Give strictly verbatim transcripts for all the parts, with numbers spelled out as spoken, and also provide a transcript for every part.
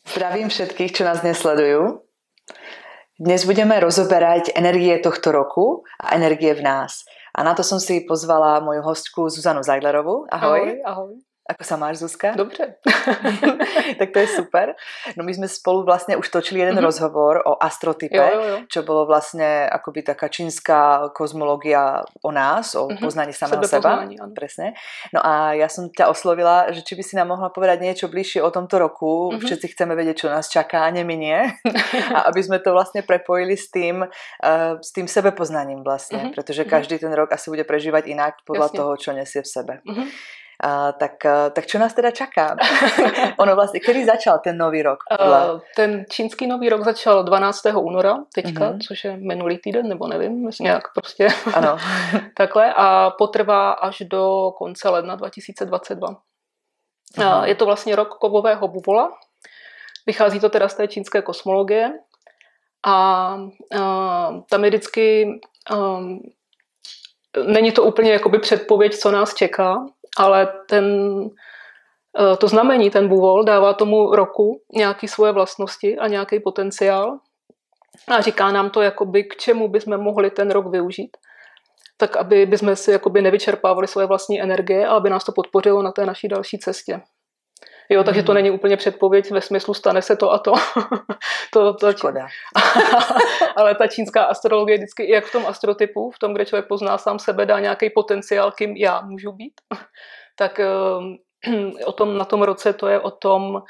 Zdravím všetkých, čo nás dnes sledujú. Dnes budeme rozoberať energie tohto roku a energie v nás. A na to som si pozvala moju hostku Zuzanu Zeidlerovú. Ahoj. Ahoj, ahoj. Ako sa máš, Zuzka? Dobře. Tak to je super. No my sme spolu vlastne už točili jeden mm-hmm. rozhovor o astrotype, jo, jo, jo. čo bolo vlastne akoby taká čínska kozmológia o nás, o mm-hmm. poznaní samého seba. Presne. No a ja som ťa oslovila, že či by si nám mohla povedať niečo bližšie o tomto roku. Mm-hmm. Všetci chceme vedieť, čo nás čaká, neminie. A aby sme to vlastne prepojili s tým, uh, s tým sebepoznaním vlastne. Mm-hmm. Pretože každý ten rok asi bude prežívať inak podľa Jasne. toho, čo nesie v sebe. Mm-hmm. Uh, tak, uh, tak čo nás teda čaká? Ono vlastně, kdy začal ten nový rok? Uh, ten čínský nový rok začal dvanáctého února teďka, uh-huh. což je minulý týden, nebo nevím, myslím nějak prostě. Ano. Takhle a potrvá až do konce ledna dva tisíce dvacet dva. Uh-huh. Uh, je to vlastně rok kovového buvola. Vychází to teda z té čínské kosmologie a uh, tam je vždycky um, není to úplně jakoby předpověď, co nás čeká, ale ten, to znamení, ten buvol, dává tomu roku nějaké svoje vlastnosti a nějaký potenciál a říká nám to, jakoby, k čemu bychom mohli ten rok využít. Tak, aby bychom si jakoby nevyčerpávali svoje vlastní energie a aby nás to podpořilo na té naší další cestě. Jo, takže to není úplně předpověď ve smyslu stane se to a to. to, to Škoda. Ale ta čínská astrologie vždycky, jak v tom astrotypu, v tom, kde člověk pozná sám sebe, dá nějaký potenciál, kým já můžu být, tak o tom, na tom roce to je o tom,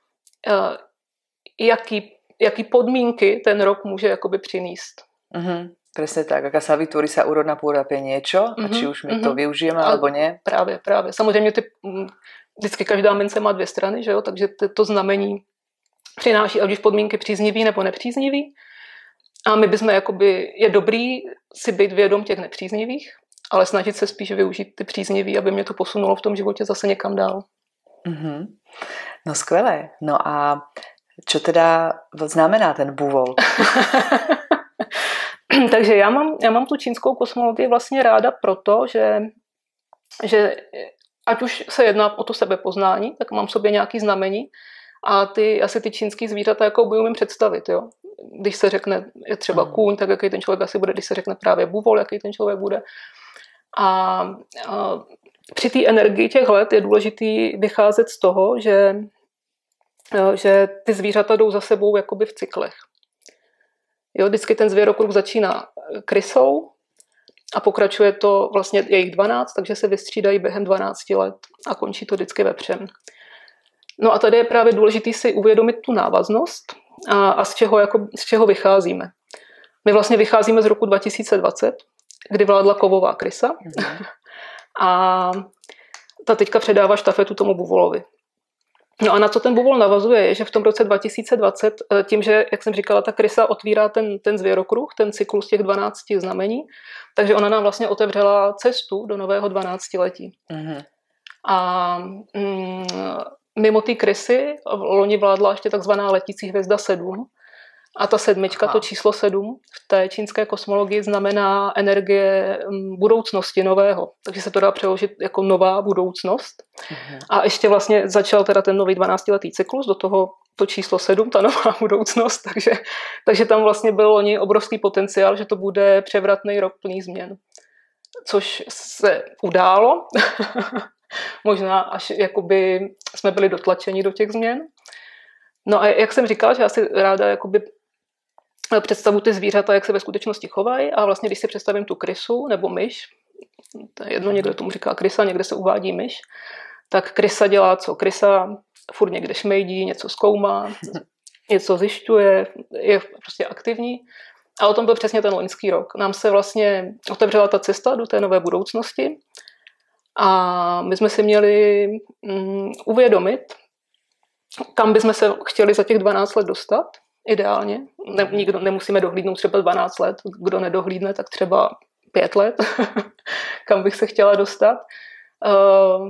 jaký, jaký podmínky ten rok může jakoby přinést. Mm-hmm. Presne tak, aká sa vytvorí sa úrodná pôda pre niečo mm-hmm. a či už my mm-hmm. to využijeme alebo nie. Právě, právě. Samozřejmě ty, vždycky každá mince má dvě strany, že jo? Takže to, to znamení přináší, ať už podmínky příznivý nebo nepříznivý. A my bychom, jakoby, je dobrý si být vědom těch nepříznivých, ale snažit se spíš využít ty příznivý, aby mě to posunulo v tom životě zase někam dál. Mm-hmm. No skvelé. No a čo teda znamená ten buvol? Takže já mám, já mám tu čínskou kosmologii vlastně ráda proto, že, že ať už se jedná o to sebepoznání, tak mám v sobě nějaký znamení a ty, asi ty čínský zvířata jako by umím představit. Jo? Když se řekne je třeba kůň, tak jaký ten člověk asi bude, když se řekne právě buvol, jaký ten člověk bude. A, a při té energii těch let je důležitý vycházet z toho, že, že ty zvířata jdou za sebou jakoby v cyklech. Jo, vždycky ten zvěrokruh začíná krysou a pokračuje to vlastně jejich dvanáct, takže se vystřídají během dvanácti let a končí to vždycky vepřem. No a tady je právě důležité si uvědomit tu návaznost a, a z, čeho, jako, z čeho vycházíme. My vlastně vycházíme z roku dva tisíce dvacet, kdy vládla kovová krysa mm-hmm. a ta teďka předává štafetu tomu buvolovi. No a na co ten buvol navazuje, je, že v tom roce dva tisíce dvacet, tím, že, jak jsem říkala, ta krysa otvírá ten, ten zvěrokruh, ten cyklus těch dvanácti znamení, takže ona nám vlastně otevřela cestu do nového dvanáctiletí. Mm-hmm. A mm, mimo té krysy loni vládla ještě takzvaná letící hvězda sedm. A ta sedmička, Aha. to číslo sedm, v té čínské kosmologii znamená energie budoucnosti nového. Takže se to dá přeložit jako nová budoucnost. Mhm. A ještě vlastně začal teda ten nový dvanáctiletý cyklus, do toho to číslo sedm, ta nová budoucnost. Takže, takže tam vlastně byl loni obrovský potenciál, že to bude převratný rok plný změn. Což se událo. Možná až jakoby jsme byli dotlačeni do těch změn. No a jak jsem říkala, že já si ráda jakoby představu ty zvířata, jak se ve skutečnosti chovají a vlastně když si představím tu krysu nebo myš, to je jedno, někdo tomu říká krysa, někde se uvádí myš, tak krysa dělá co? Krysa furt někde šmejdí, něco zkoumá, něco zjišťuje, je prostě aktivní. A o tom byl přesně ten loňský rok. Nám se vlastně otevřela ta cesta do té nové budoucnosti a my jsme si měli mm, uvědomit, kam bychom se chtěli za těch dvanáct let dostat, ideálně. Ne, nikdo, nemusíme dohlídnout třeba dvanáct let, kdo nedohlídne, tak třeba pět let, kam bych se chtěla dostat. Uh,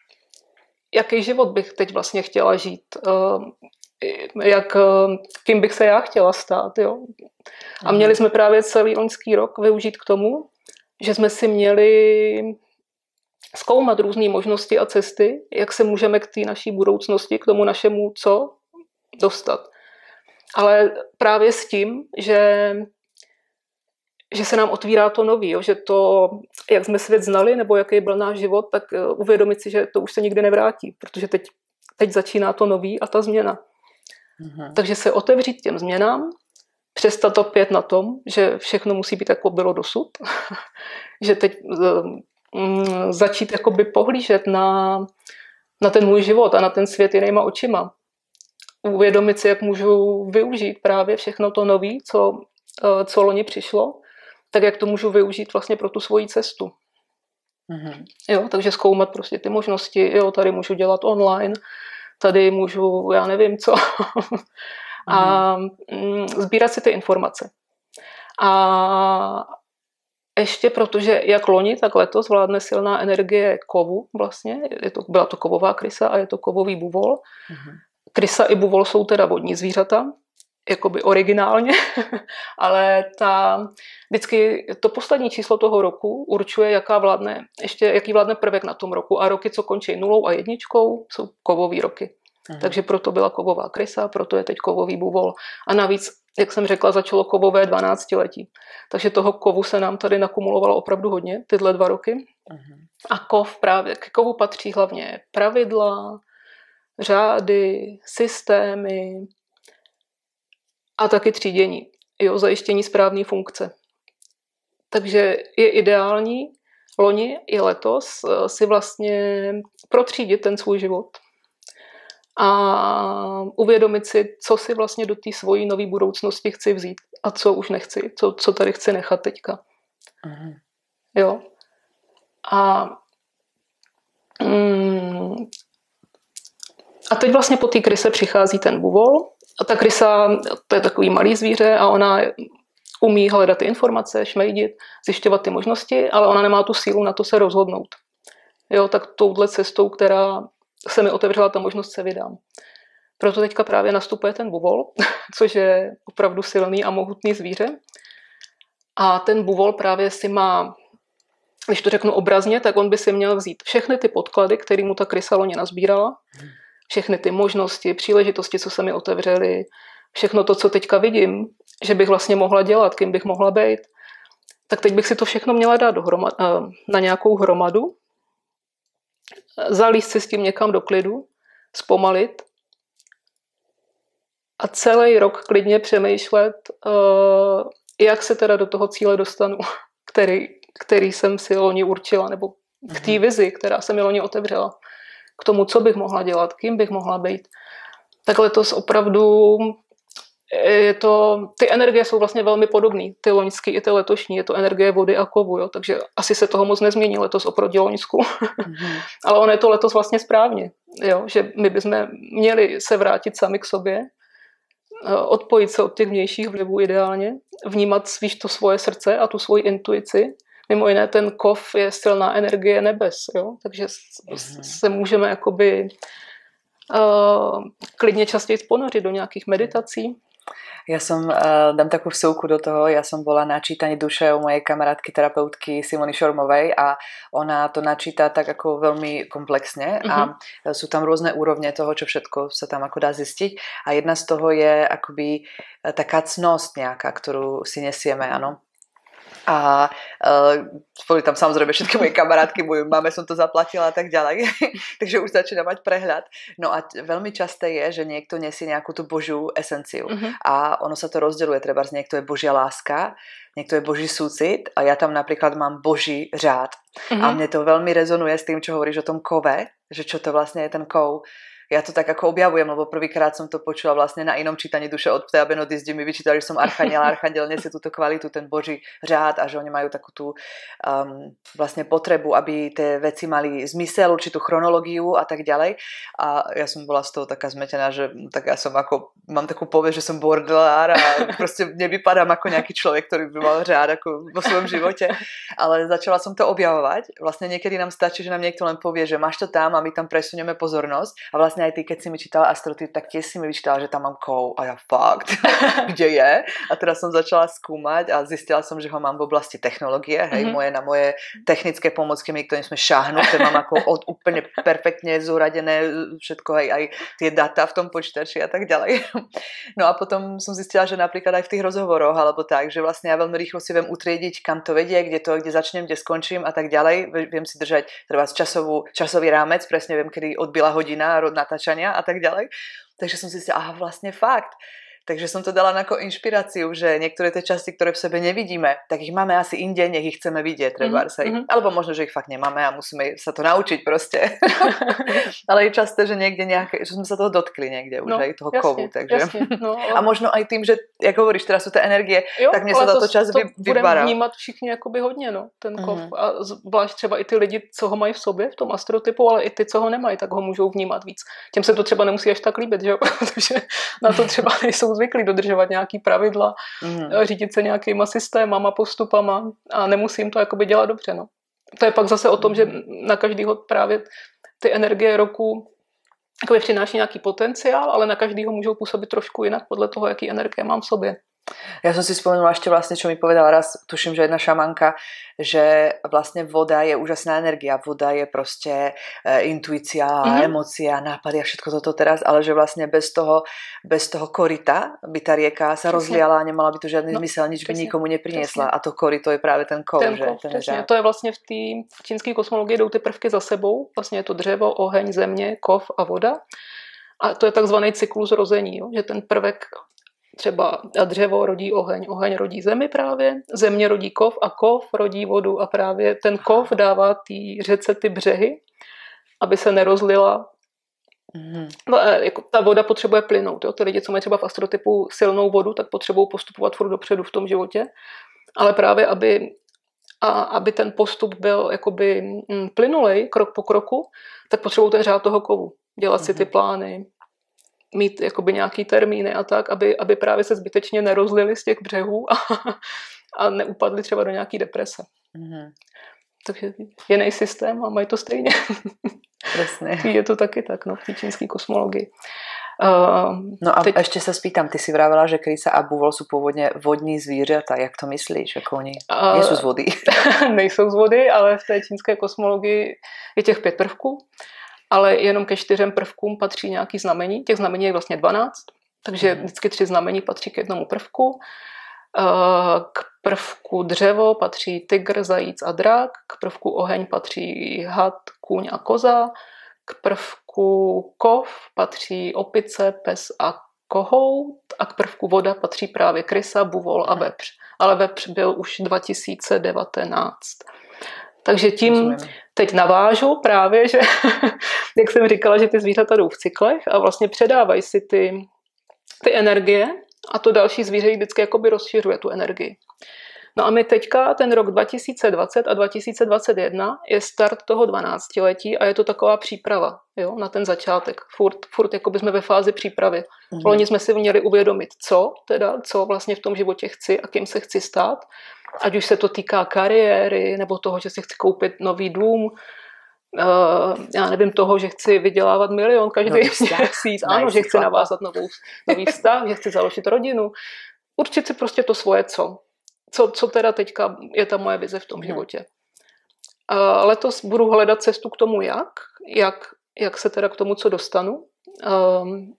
jaký život bych teď vlastně chtěla žít? Uh, jak, uh, kým bych se já chtěla stát? Jo? A měli jsme právě celý loňský rok využít k tomu, že jsme si měli zkoumat různé možnosti a cesty, jak se můžeme k té naší budoucnosti, k tomu našemu co, dostat. Ale právě s tím, že, že se nám otvírá to nový, jo? Že to, jak jsme svět znali, nebo jaký byl náš život, tak uvědomit si, že to už se nikdy nevrátí, protože teď, teď začíná to nový a ta změna. Mhm. Takže se otevřít těm změnám, přestat opět na tom, že všechno musí být jako bylo dosud, že teď um, začít jakoby pohlížet na, na ten můj život a na ten svět jinýma očima. Uvědomit si, jak můžu využít právě všechno to nový, co, co loni přišlo, tak jak to můžu využít vlastně pro tu svoji cestu. Mm-hmm. Jo, takže zkoumat prostě ty možnosti, jo, tady můžu dělat online, tady můžu, já nevím co, a mm, sbírat si ty informace. A ještě protože jak loni, tak letos vládne silná energie kovu vlastně, je to, byla to kovová krysa a je to kovový buvol. Mm-hmm. Krysa i buvol jsou teda vodní zvířata, jakoby originálně, ale ta, vždycky to poslední číslo toho roku určuje, jaká vládne, ještě, jaký vládne prvek na tom roku. A roky, co končí nulou a jedničkou, jsou kovový roky. Aha. Takže proto byla kovová krysa, proto je teď kovový buvol. A navíc, jak jsem řekla, začalo kovové dvanáctiletí. Takže toho kovu se nám tady nakumulovalo opravdu hodně, tyhle dva roky. Aha. A kov právě, k kovu patří hlavně pravidla, řády, systémy a taky třídění, jo, zajištění správné funkce. Takže je ideální loni i letos si vlastně protřídit ten svůj život a uvědomit si, co si vlastně do té svojí nové budoucnosti chci vzít a co už nechci, co, co tady chci nechat teďka. Aha. Jo. A mm, A teď vlastně po té kryse přichází ten buvol. A ta krysa, to je takový malý zvíře a ona umí hledat ty informace, šmejdit, zjišťovat ty možnosti, ale ona nemá tu sílu na to se rozhodnout. Jo, tak touhle cestou, která se mi otevřela ta možnost, se vydám. Proto teďka právě nastupuje ten buvol, což je opravdu silný a mohutný zvíře. A ten buvol právě si má, když to řeknu obrazně, tak on by si měl vzít všechny ty podklady, které mu ta krysa loni nazbírala, všechny ty možnosti, příležitosti, co se mi otevřely, všechno to, co teďka vidím, že bych vlastně mohla dělat, kým bych mohla být, tak teď bych si to všechno měla dát dohromad, na nějakou hromadu, zalízt si s tím někam do klidu, zpomalit a celý rok klidně přemýšlet, jak se teda do toho cíle dostanu, který, který jsem si loni určila, nebo k té vizi, která se mi loni otevřela. K tomu, co bych mohla dělat, kým bych mohla být. Tak letos opravdu je to, ty energie jsou vlastně velmi podobné, ty loňský i ty letošní, je to energie vody a kovu, jo? Takže asi se toho moc nezmění letos oproti loňsku. Mm-hmm. Ale ono je to letos vlastně správně, jo? Že my bychom měli se vrátit sami k sobě, odpojit se od těch vnějších vlivů ideálně, vnímat spíš to svoje srdce a tu svoji intuici. Mimo jiné ten kov je silná energie nebes, jo? Takže mm-hmm. se můžeme jakoby uh, klidně častěji ponořit do nějakých meditací. Ja som, uh, dám takú vsúku do toho, ja som bola na čítaní duše u mojej kamarátky, terapeutky Simony Šormovej a ona to načíta tak ako veľmi komplexne a mm-hmm. sú tam rôzne úrovne toho, čo všetko sa tam ako dá zistiť a jedna z toho je akoby taká cnosť nejaká, ktorú si nesieme, áno. A uh, boli tam samozrejme všetky moje kamarátky, moju mame som to zaplatila a tak ďalej, takže už začína mať prehľad. No a t- veľmi časté je, že niekto nesie nejakú tú božiu esenciu mm-hmm. a ono sa to rozdeľuje, treba z niekto je božia láska, niekto je boží súcit a ja tam napríklad mám boží řád. Mm-hmm. A mne to veľmi rezonuje s tým, čo hovoríš o tom kove, že čo to vlastne je ten kov. Ja to tak ako objavujem, lebo prvýkrát som to počula vlastne na inom čítaní duše od Ptea Benodis, kde mi vyčítali, že som archaniel, archaniel nesie túto kvalitu, ten boží řád a že oni majú takú tú um, vlastne potrebu, aby tie veci mali zmysel, určitú chronológiu a tak ďalej. A ja som bola z toho taká zmetená, že tak ja som ako, mám takú povesť, že som bordelár a proste nevypadám ako nejaký človek, ktorý by mal řád ako vo svojom živote. Ale začala som to objavovať. Vlastne niekedy nám stačí, že nám niekto len povie, že máš to tam a my tam presunieme pozornosť a vlastne vlastne aj ty, keď si mi čítala astrotyp, tak tiež si mi vyčítala, že tam mám kov a ja fakt, kde je? A teraz som začala skúmať a zistila som, že ho mám v oblasti technológie, hej, mm-hmm. moje na moje technické pomocky, mi ktorým sme šáhnuť, to mám ako od, úplne perfektne zúradené všetko, hej, aj tie data v tom počítači a tak ďalej. No a potom som zistila, že napríklad aj v tých rozhovoroch, alebo tak, že vlastne ja veľmi rýchlo si viem utriediť, kam to vedie, kde to, kde začnem, kde skončím a tak ďalej. Viem si držať treba časovú, časový rámec, presne viem, kedy odbila hodina natáčania a tak ďalej. Takže som si zistila, aha, vlastne fakt. Takže som to dala ako inšpiráciu, že niektoré tie časti, ktoré v sebe nevidíme, tak ich máme asi inde, nech ich chceme vidieť, treba mm-hmm. Alebo možno, že ich fakt nemáme a musíme sa to naučiť proste. Ale je časté, že niekde nejaké, že sme sa toho dotkli niekde už, no, aj toho jasne, kovu. Takže. Jasne, no, ale... A možno aj tým, že, jak hovoríš, teraz sú tie energie, jo, tak mne sa to, to čas to vybará. Budeme vnímat všichni jakoby hodně, no, ten kov. Mm-hmm. A zvlášť třeba i ty lidi, co ho mají v sobě, v tom astrotypu, ale i ty, co ho nemají, tak ho můžou vnímat víc. Těm se to třeba nemusí až tak líbit, že jo? Protože na to třeba nejsou zvyklí dodržovat nějaký pravidla, mm. řídit se nějakýma systémama, postupama a nemusím to jakoby dělat dobře. No. To je pak zase o tom, mm. že na každýho právě ty energie roku jakoby přináší nějaký potenciál, ale na každýho můžou působit trošku jinak podle toho, jaký energie mám v sobě. Ja som si spomenula ešte vlastne, čo mi povedala raz, tuším, že jedna šamanka, že vlastne voda je úžasná energia. Voda je proste e, intuícia, mm-hmm. emócia, nápady a všetko toto teraz, ale že vlastne bez toho, bez toho koryta by tá rieka sa rozliala a nemala by to žiadny no, zmysel, nič by nikomu nepriniesla. Presne. A to koryto je práve ten kov. Ten že? Kov, ten presne. To je vlastne v té čínské kosmologii jdou ty prvky za sebou. Vlastně je to dřevo, oheň, země, kov a voda. A to je takzvaný cyklus rození, jo? Že ten prvek třeba dřevo rodí oheň, oheň rodí zemi právě, země rodí kov a kov rodí vodu a právě ten kov dává té řece ty břehy, aby se nerozlila. Mm-hmm. No, jako ta voda potřebuje plynout. Jo? Ty lidi, co mají třeba v astrotypu silnou vodu, tak potřebují postupovat furt dopředu v tom životě, ale právě aby, a, aby ten postup byl jakoby mm, plynulej, krok po kroku, tak potřebují ten řád toho kovu. Dělat mm-hmm. si ty plány, mít jakoby nějaký termíny a tak, aby, aby právě se zbytečně nerozlili z těch břehů a, a neupadli třeba do nějaký deprese. Mm-hmm. Takže jiný systém a mají to stejně. Presne. Je to taky tak, no, v té čínské kosmologii. Uh, no a teď... ešte sa spýtam, ty si vravela, že krysa a buvol sú pôvodne vodní zvířata. Jak to myslíš? Ako oni uh, nie sú z vody? Nejsou z vody, ale v té čínské kosmologii je těch pět prvků. Ale jenom ke čtyřem prvkům patří nějaký znamení. Těch znamení je vlastně dvanáct, takže vždycky tři znamení patří k jednomu prvku. K prvku dřevo patří tygr, zajíc a drak, k prvku oheň patří had, kůň a koza, k prvku kov patří opice, pes a kohout a k prvku voda patří právě krysa, buvol a vepř. Ale vepř byl už dva tisíce devatenáct. Takže tím teď navážu právě, že jak jsem říkala, že ty zvířata jdou v cyklech a vlastně předávají si ty, ty energie a to další zvíře vždycky jakoby rozšiřuje tu energii. No a my teďka ten rok dva tisíce dvacet a dva tisíce dvacet jedna je start toho dvanáctiletí a je to taková příprava, jo, na ten začátek. Furt, furt jakoby jsme ve fázi přípravy. Mm-hmm. Loni jsme si měli uvědomit, co teda, co vlastně v tom životě chci a kým se chci stát. Ať už se to týká kariéry, nebo toho, že si chci koupit nový dům, uh, já nevím, toho, že chci vydělávat milion každý měsíc, ano, že chci navázat novou, nový vztah, že chci založit rodinu. Určit si prostě to svoje co. Co, co teda teďka je ta moje vize v tom životě. Uh, letos budu hledat cestu k tomu, jak, jak, jak se teda k tomu, co dostanu. Um,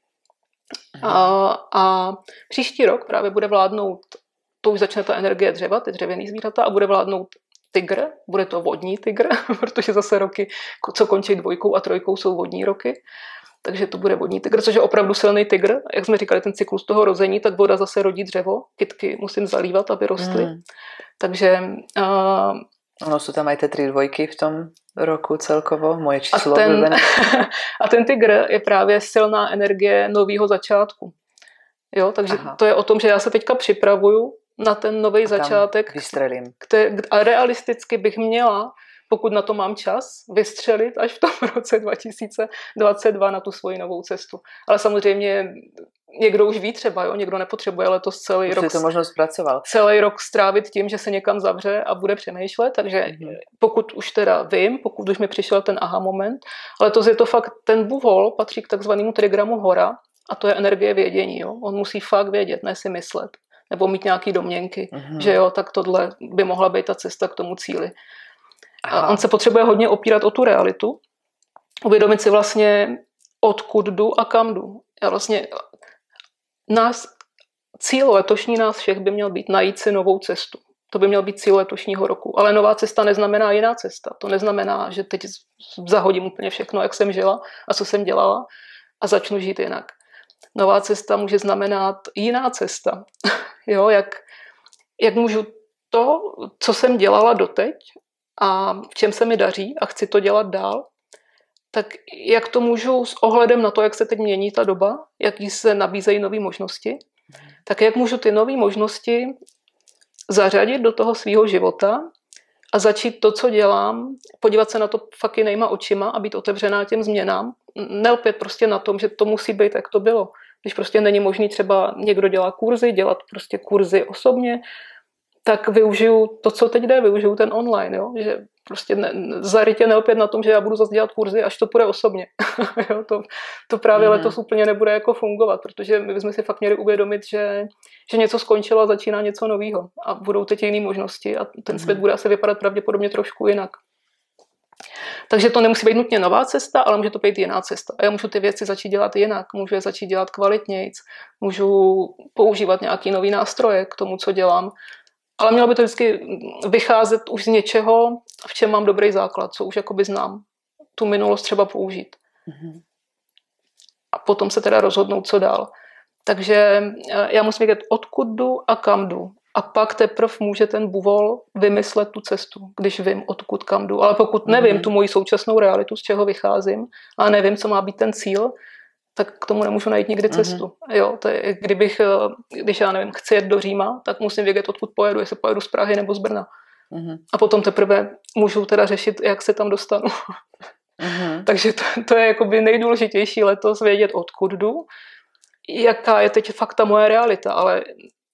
a, a příští rok právě bude vládnout, to už začne ta energie dřeva, ty dřevěný zvířata, a bude vládnout tygr, bude to vodní tygr, protože zase roky, co končí dvojkou a trojkou, jsou vodní roky. Takže to bude vodní tygr, což je opravdu silný tygr. Jak jsme říkali, ten cyklus toho rození, tak voda zase rodí dřevo. Kytky musím zalívat, aby rostly. Mm. Takže... Uh, ono sú tam aj tie tri dvojky v tom roku celkovo, moje číslo. A ten, a ten tygr je právě silná energie nového začátku. Jo, takže Aha. to je o tom, že já se teďka připravuju na ten nový začátek. Vystrelím. Který, a realisticky bych měla, pokud na to mám čas, vystřelit až v tom roce dva tisíce dvacet dva na tu svoji novou cestu. Ale samozřejmě někdo už ví třeba, jo, někdo nepotřebuje letos celý už rok, to možnost zpracoval. celý rok strávit tím, že se někam zavře a bude přemýšlet, takže mm-hmm. pokud už teda vím, pokud už mi přišel ten aha moment, ale to je to fakt, ten buvol patří k takzvanému trigramu hora a to je energie vědění, jo. On musí fakt vědět, ne si myslet, nebo mít nějaký domněnky, mm-hmm. že jo, tak tohle by mohla být ta cesta k tomu cíli. A on se potřebuje hodně opírat o tu realitu, uvědomit si vlastně, odkud jdu a kam jdu. Já vlastně, nás, cíl letošní nás všech by měl být najít si novou cestu. To by měl být cíl letošního roku. Ale nová cesta neznamená jiná cesta. To neznamená, že teď zahodím úplně všechno, jak jsem žila a co jsem dělala a začnu žít jinak. Nová cesta může znamenat jiná cesta. Jo, jak, jak můžu to, co jsem dělala doteď a v čem se mi daří a chci to dělat dál, tak jak to můžu s ohledem na to, jak se teď mění ta doba, jaký se nabízejí nové možnosti, tak jak můžu ty nové možnosti zařadit do toho svého života a začít to, co dělám, podívat se na to fakt jinýma očima a být otevřená těm změnám. Nelpět prostě na tom, že to musí být, jak to bylo. Když prostě není možný, třeba někdo dělá kurzy, dělat prostě kurzy osobně, tak využiju to, co teď jde, využiju ten online, jo? Že prostě ne, zarytě nelpět na tom, že já budu zase dělat kurzy, až to půjde osobně. jo? To, to právě mm. letos úplně nebude jako fungovat, protože my bychom si fakt měli uvědomit, že, že něco skončilo a začíná něco nového a budou teď jiné možnosti a ten svět mm. bude asi vypadat pravděpodobně trošku jinak. Takže to nemusí být nutně nová cesta, ale může to být jiná cesta. A já můžu ty věci začít dělat jinak, můžu je začít dělat kvalitnějc, můžu používat nějaký nový nástroje k tomu, co dělám. Ale mělo by to vždycky vycházet už z něčeho, v čem mám dobrý základ, co už jakoby znám. Tu minulost třeba použít. Mm-hmm. A potom se teda rozhodnout, co dál. Takže já musím vědět, odkud jdu a kam jdu. A pak teprve může ten buvol vymyslet tu cestu, když vím, odkud kam jdu. Ale pokud nevím mm-hmm. tu moji současnou realitu, z čeho vycházím, a nevím, co má být ten cíl, tak k tomu nemůžu najít nikdy cestu. Mm-hmm. Jo, to je, kdybych, když já nevím, chci jet do Říma, tak musím vědět, odkud pojedu, jestli pojedu z Prahy nebo z Brna. Mm-hmm. A potom teprve můžu teda řešit, jak se tam dostanu. Mm-hmm. Takže to, to je jakoby nejdůležitější letos, vědět, odkud jdu, jaká je teď fakt ta moje realita, ale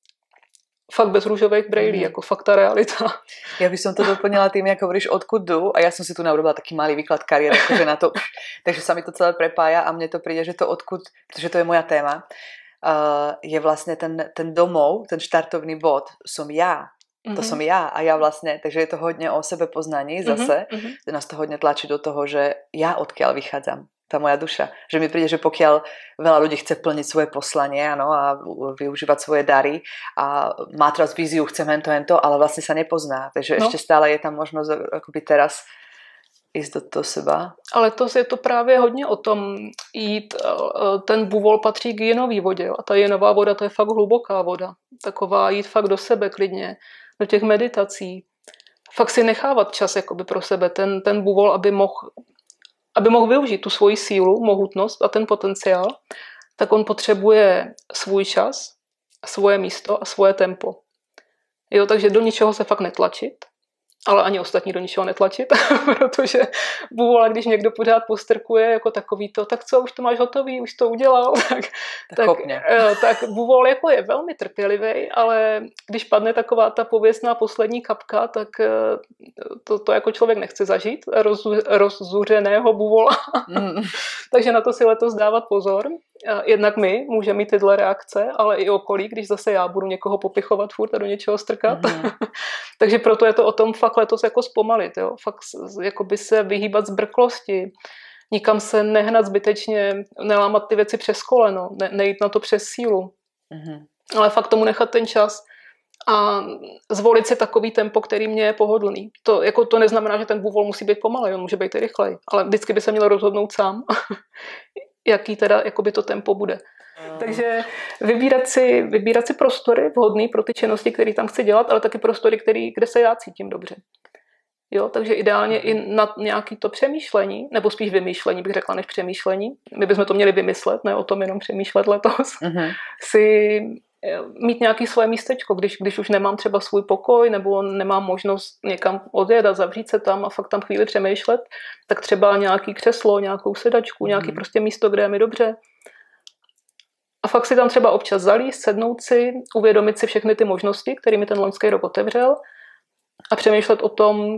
fakt bez růžových brejlí, mm. jako fakt ta realita. Ja by som to doplnila tým, ako hovoríš, odkud jdu, a ja som si tu naurobila taký malý výklad kariéry, akože na to, takže sa mi to celé prepája a mne to príde, že to odkud, pretože to je moja téma, uh, je vlastne ten, ten domov, ten štartovný bod, som ja. To mm-hmm. som ja a ja vlastne, takže je to hodne o sebepoznaní zase, mm-hmm. nás to hodne tlačí do toho, že ja odkiaľ vychádzam. Tá moja duša. Že mi príde, že pokiaľ veľa ľudí chce plniť svoje poslanie, áno, a využívať svoje dary a má teraz víziu, chce hento, hento, ale vlastne sa nepozná. Takže no. ešte stále je tam možnosť akoby teraz ísť do toho seba. Ale to je to právě hodně o tom jít, ten buvol patří k jinový vodě a ta jinová voda, to je fakt hluboká voda. Taková jít fakt do sebe klidně, do těch meditací. Fakt si nechávat čas jakoby pro sebe, ten, ten buvol, aby mohl aby mohl využít tu svoji sílu, mohutnost a ten potenciál, tak on potřebuje svůj čas, svoje místo a svoje tempo. Jo, takže do ničeho se fakt netlačit, ale ani ostatní do ničeho netlačit, protože bůvola, když někdo pořád postrkuje jako takový to, tak co, už to máš hotový, už to udělal, tak, tak, tak, tak bůvol jako je velmi trpělivý, ale když padne taková ta pověstná poslední kapka, tak to, to jako člověk nechce zažít, roz, rozzuřeného bůvola. Mm. Takže na to si letos dávat pozor. Jednak my můžeme mít tyhle reakce, ale i okolí, když zase já budu někoho popichovat furt a do něčeho strkat. Mm. Takže proto je to o tom fakt letos jako zpomalit, jo? Fakt jakoby se vyhýbat zbrklosti, nikam se nehnat zbytečně, nelámat ty věci přes koleno, ne, nejít na to přes sílu, mm. ale fakt tomu nechat ten čas a zvolit si takový tempo, který mě je pohodlný. To, jako to neznamená, že ten bůvol musí být pomalej, on může být i rychlej, ale vždycky by se měl rozhodnout sám, jaký teda jakoby to tempo bude. Mm. Takže vybírat si, vybírat si prostory vhodný pro ty činnosti, které tam chci dělat, ale taky prostory, který, kde se já cítím dobře. Jo, takže ideálně i na nějaký to přemýšlení, nebo spíš vymýšlení, bych řekla, než přemýšlení. My bychom to měli vymyslet, ne o tom jenom přemýšlet letos. Mm-hmm. Si mít nějaký svoje místečko, když, když už nemám třeba svůj pokoj, nebo nemám možnost někam odjet a zavřít se tam a fakt tam chvíli přemýšlet, tak třeba nějaký křeslo, nějakou sedačku, mm-hmm. nějaký prostě místo, kde je mi dobře. A fakt si tam třeba občas zalíst, sednout si, uvědomit si všechny ty možnosti, kterými ten loňský rok otevřel a přemýšlet o tom,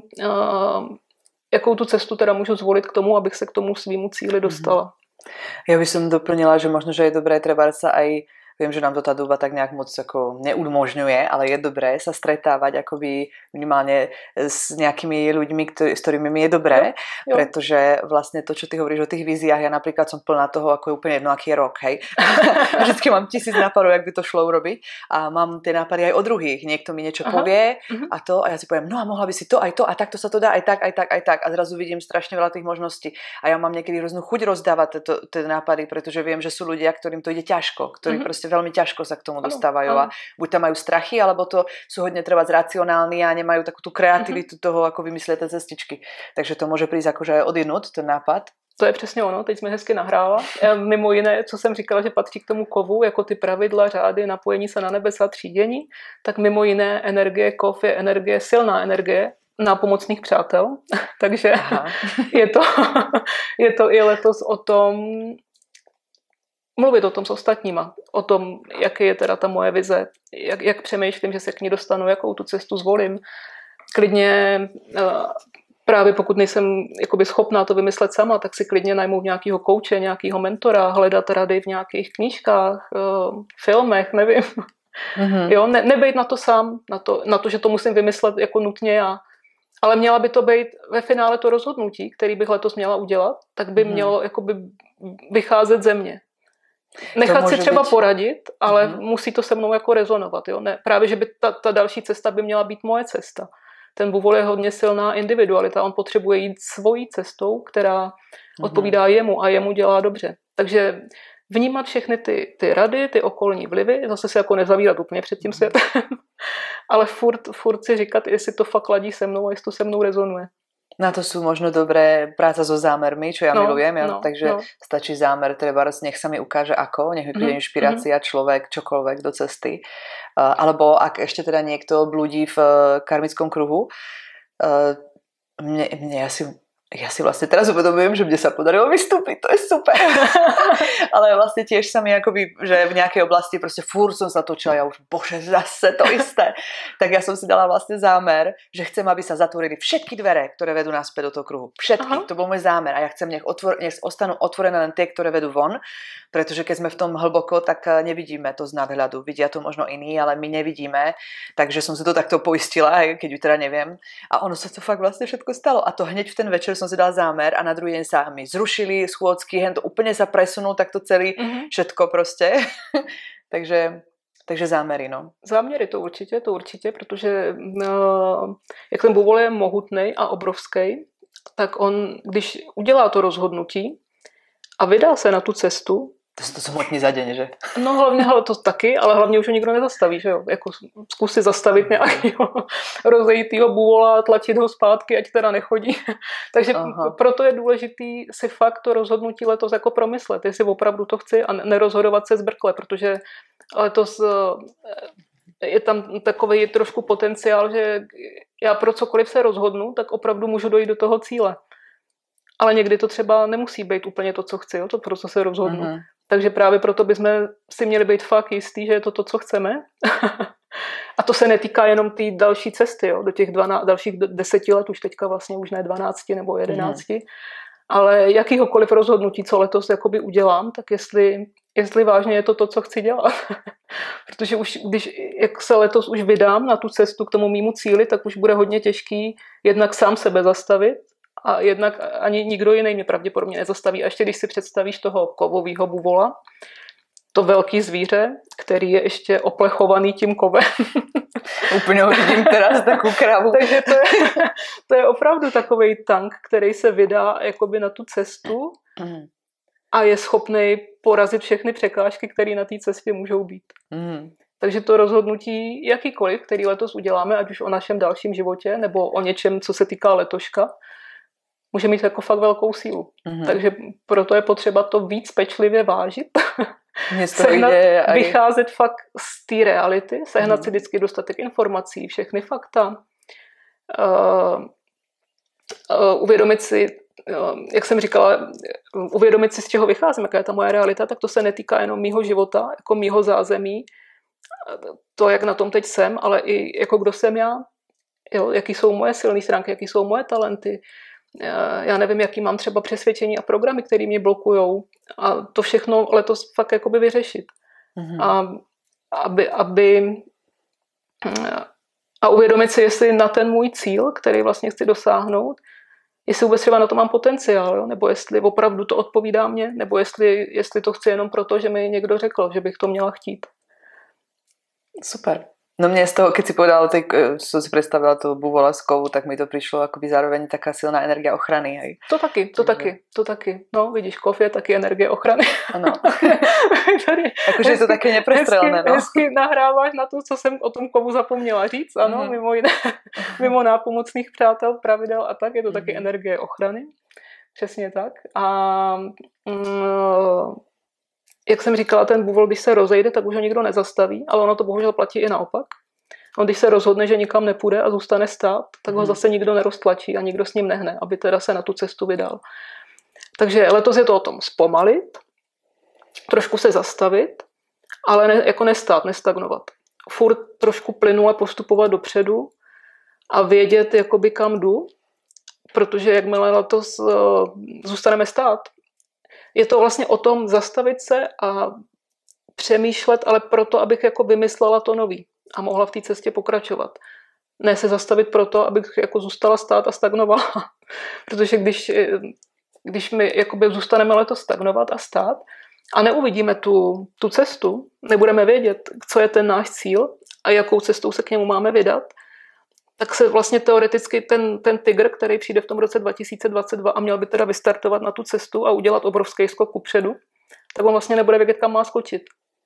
jakou tu cestu teda můžu zvolit k tomu, abych se k tomu svýmu cíli dostala. Ja by som doplnila, že možno, že je dobré treba sa aj, viem, že nám to tá doba tak nejak moc ako neumožňuje, ale je dobré sa stretávať akoby minimálne s nejakými ľuďmi, ktorý, s ktorými mi je dobré, jo, jo. Pretože vlastne to, čo ty hovoríš o tých víziách, ja napríklad som plná toho, ako je úplne jedno, aký je rok, hej. Vždycky mám tisíc nápadov, jak by to šlo urobiť a mám tie nápady aj o druhých. Niekto mi niečo Aha. povie a to a ja si poviem, no a mohla by si to aj to a takto sa to dá aj tak, aj tak, aj tak a zrazu vidím strašne veľa tých možností a ja mám niekedy rôznu chuť rozdávať tie nápady, pretože viem, že sú ľudia, ktorým to ide ťažko, ktorí mm-hmm. proste veľmi ťažko sa k tomu dostávajú a buď tam majú strachy, alebo to sú hodne treba racionálni a nemajú takú tú kreativitu mm-hmm. toho, ako vymyslet tie cestičky. Takže to môže prísť akože aj odinut, ten nápad. To je přesně ono, teď jsme hezky nahrála. Mimo jiné, co jsem říkala, že patří k tomu kovu, jako ty pravidla, řády, napojení se na nebesa, třídění, tak mimo jiné energie kov je energie, silná energie nápomocných přátel. Takže je to, je to i letos o tom mluvit o tom s ostatníma, o tom, jaký je teda ta moje vize, jak, jak přemýšlím, že se k ní dostanu, jakou tu cestu zvolím. Klidně právě pokud nejsem jakoby schopná to vymyslet sama, tak si klidně najmu nějakého kouče, nějakého mentora, hledat rady v nějakých knížkách, filmech, nevím. Mm-hmm. Jo, ne, nebejt na to sám, na to, na to, že to musím vymyslet jako nutně já. Ale měla by to být ve finále to rozhodnutí, který bych letos měla udělat, tak by mm-hmm. mělo jakoby vycházet ze mě. Nechat si třeba být poradit, ale mm-hmm. musí to se mnou jako rezonovat. Jo? Ne, právě, že by ta, ta další cesta by měla být moje cesta. Ten Buvol je hodně silná individualita, on potřebuje jít svojí cestou, která mm-hmm. odpovídá jemu a jemu dělá dobře. Takže vnímat všechny ty, ty rady, ty okolní vlivy, zase se jako nezavírat úplně před tím světem, ale furt, furt si říkat, jestli to fakt ladí se mnou a jestli to se mnou rezonuje. Na to sú možno dobré práca so zámermi, čo ja no, milujem, ja, no, takže no. stačí zámer, trebárs, nech sa mi ukáže ako, nech mi príde mm-hmm. inšpirácia, človek, čokoľvek do cesty. Uh, alebo ak ešte teda niekto blúdi v uh, karmickom kruhu, uh, mne, mne asi... Ja si vlastne teraz uvedomujem, že mne sa podarilo vystúpiť, to je super. Ale vlastne tiež sa mi akoby, že v nejakej oblasti proste furt som sa točila, ja už, bože, zase to isté. Tak ja som si dala vlastne zámer, že chcem, aby sa zatvorili všetky dvere, ktoré vedú naspäť do toho kruhu. Všetky, Aha. to bol môj zámer a ja chcem, nech, otvor, nech ostanú otvorené len tie, ktoré vedú von, pretože keď sme v tom hlboko, tak nevidíme to z nadhľadu. Vidia to možno iní, ale my nevidíme. Takže som si to takto poistila, keď už teda neviem. A ono sa to fakt vlastne všetko stalo. A to hneď v ten večer som si dala zámer a na druhý deň sa mi zrušili schôdzky, hen to úplne sa presunul takto celý, mm-hmm. všetko proste. takže, takže zámery, no. Záměry to určitě, to určitě, protože uh, jak ten Buvol je mohutnej a obrovský, tak on, když udělá to rozhodnutí a vydá se na tu cestu, to se to samotní za deň, že? No hlavně to taky, ale hlavně už ho nikdo nezastaví, že jo? Jako zkusit zastavit nějakého rozejitýho buvola a tlačit ho zpátky, ať teda nechodí. Takže Aha. proto je důležitý si fakt to rozhodnutí letos jako promyslet, jestli opravdu to chci a nerozhodovat se zbrkle, protože letos je tam takový trošku potenciál, že já pro cokoliv se rozhodnu, tak opravdu můžu dojít do toho cíle. Ale někdy to třeba nemusí být úplně to, co chci, jo? To pro co se rozhodnu. Uh-huh. Takže právě proto bychom si měli být fakt jistý, že je to to, co chceme. A to se netýká jenom té další cesty, jo? Do těch dvanáct, dalších deseti let, už teďka vlastně už ne dvanácti nebo jedenácti, uh-huh. ale jakýhokoliv rozhodnutí, co letos jakoby udělám, tak jestli, jestli vážně je to to, co chci dělat. Protože už, když jak se letos už vydám na tu cestu k tomu mýmu cíli, tak už bude hodně těžký jednak sám sebe zastavit, a jednak ani nikdo jiný mě pravděpodobně nezastaví. A ještě když si představíš toho kovového buvola, to velký zvíře, který je ještě oplechovaný tím kovem. Úplně ho vidím teraz takovou kravu. Takže to je, to je opravdu takovej tank, který se vydá jakoby na tu cestu mm. a je schopný porazit všechny překážky, které na té cestě můžou být. Mm. Takže to rozhodnutí jakýkoliv, který letos uděláme, ať už o našem dalším životě, nebo o něčem, co se týká letoška, může mít jako fakt velkou sílu. Mm-hmm. Takže proto je potřeba to víc pečlivě vážit. Sehnat, jde, vycházet fakt z té reality, sehnat mm-hmm. si vždycky dostatek informací, všechny fakta. Uh, uh, uvědomit si, jak jsem říkala, uvědomit si, z čeho vycházím, jaká je ta moje realita, tak to se netýká jenom mýho života, jako mýho zázemí, to, jak na tom teď jsem, ale i jako kdo jsem já, jo, jaký jsou moje silné stránky, jaký jsou moje talenty. Já nevím, jaký mám třeba přesvědčení a programy, které mě blokujou. A to všechno letos fakt jakoby vyřešit. Mm-hmm. A aby, aby a uvědomit si, jestli na ten můj cíl, který vlastně chci dosáhnout, jestli vůbec třeba na to mám potenciál, jo? Nebo jestli opravdu to odpovídá mně, nebo jestli, jestli to chci jenom proto, že mi někdo řekl, že bych to měla chtít. Super. No mne z toho, keď si povedala, tak som si predstavila tú buvoleskovú, tak mi to prišlo akoby zároveň taká silná energia ochrany. Hej. To taky, to Takže... taky, to taky. No, vidíš, kov je taky energie ochrany. Ano. Akože je to také neprestrelné. Hezky, no. hezky nahráváš na to, co jsem o tom kovu zapomněla říct, ano, mm-hmm. mimo jiné, mimo nápomocných přátel, pravidel a tak, je to taky mm-hmm. energie ochrany. Přesně tak. A mm, jak jsem říkala, ten buvol, když se rozejde, tak už ho nikdo nezastaví, ale ono to bohužel platí i naopak. On když se rozhodne, že nikam nepůjde a zůstane stát, tak ho zase nikdo neroztlačí a nikdo s ním nehne, aby teda se na tu cestu vydal. Takže letos je to o tom zpomalit, trošku se zastavit, ale ne, jako nestát, nestagnovat. Furt trošku plynule postupovat dopředu a vědět, jakoby kam jdu, protože jakmile letos uh, zůstaneme stát, je to vlastně o tom zastavit se a přemýšlet, ale proto, abych jako vymyslela to nový a mohla v té cestě pokračovat. Ne se zastavit proto, abych jako zůstala stát a stagnovala. Protože když, když my jakoby zůstaneme letos stagnovat a stát a neuvidíme tu, tu cestu, nebudeme vědět, co je ten náš cíl a jakou cestou se k němu máme vydat, tak se vlastně teoreticky ten, ten tygr, který přijde v tom roce dva tisíce dvacet dva a měl by teda vystartovat na tu cestu a udělat obrovský skok kupředu, tak on vlastně nebude vědět, kam má skočit.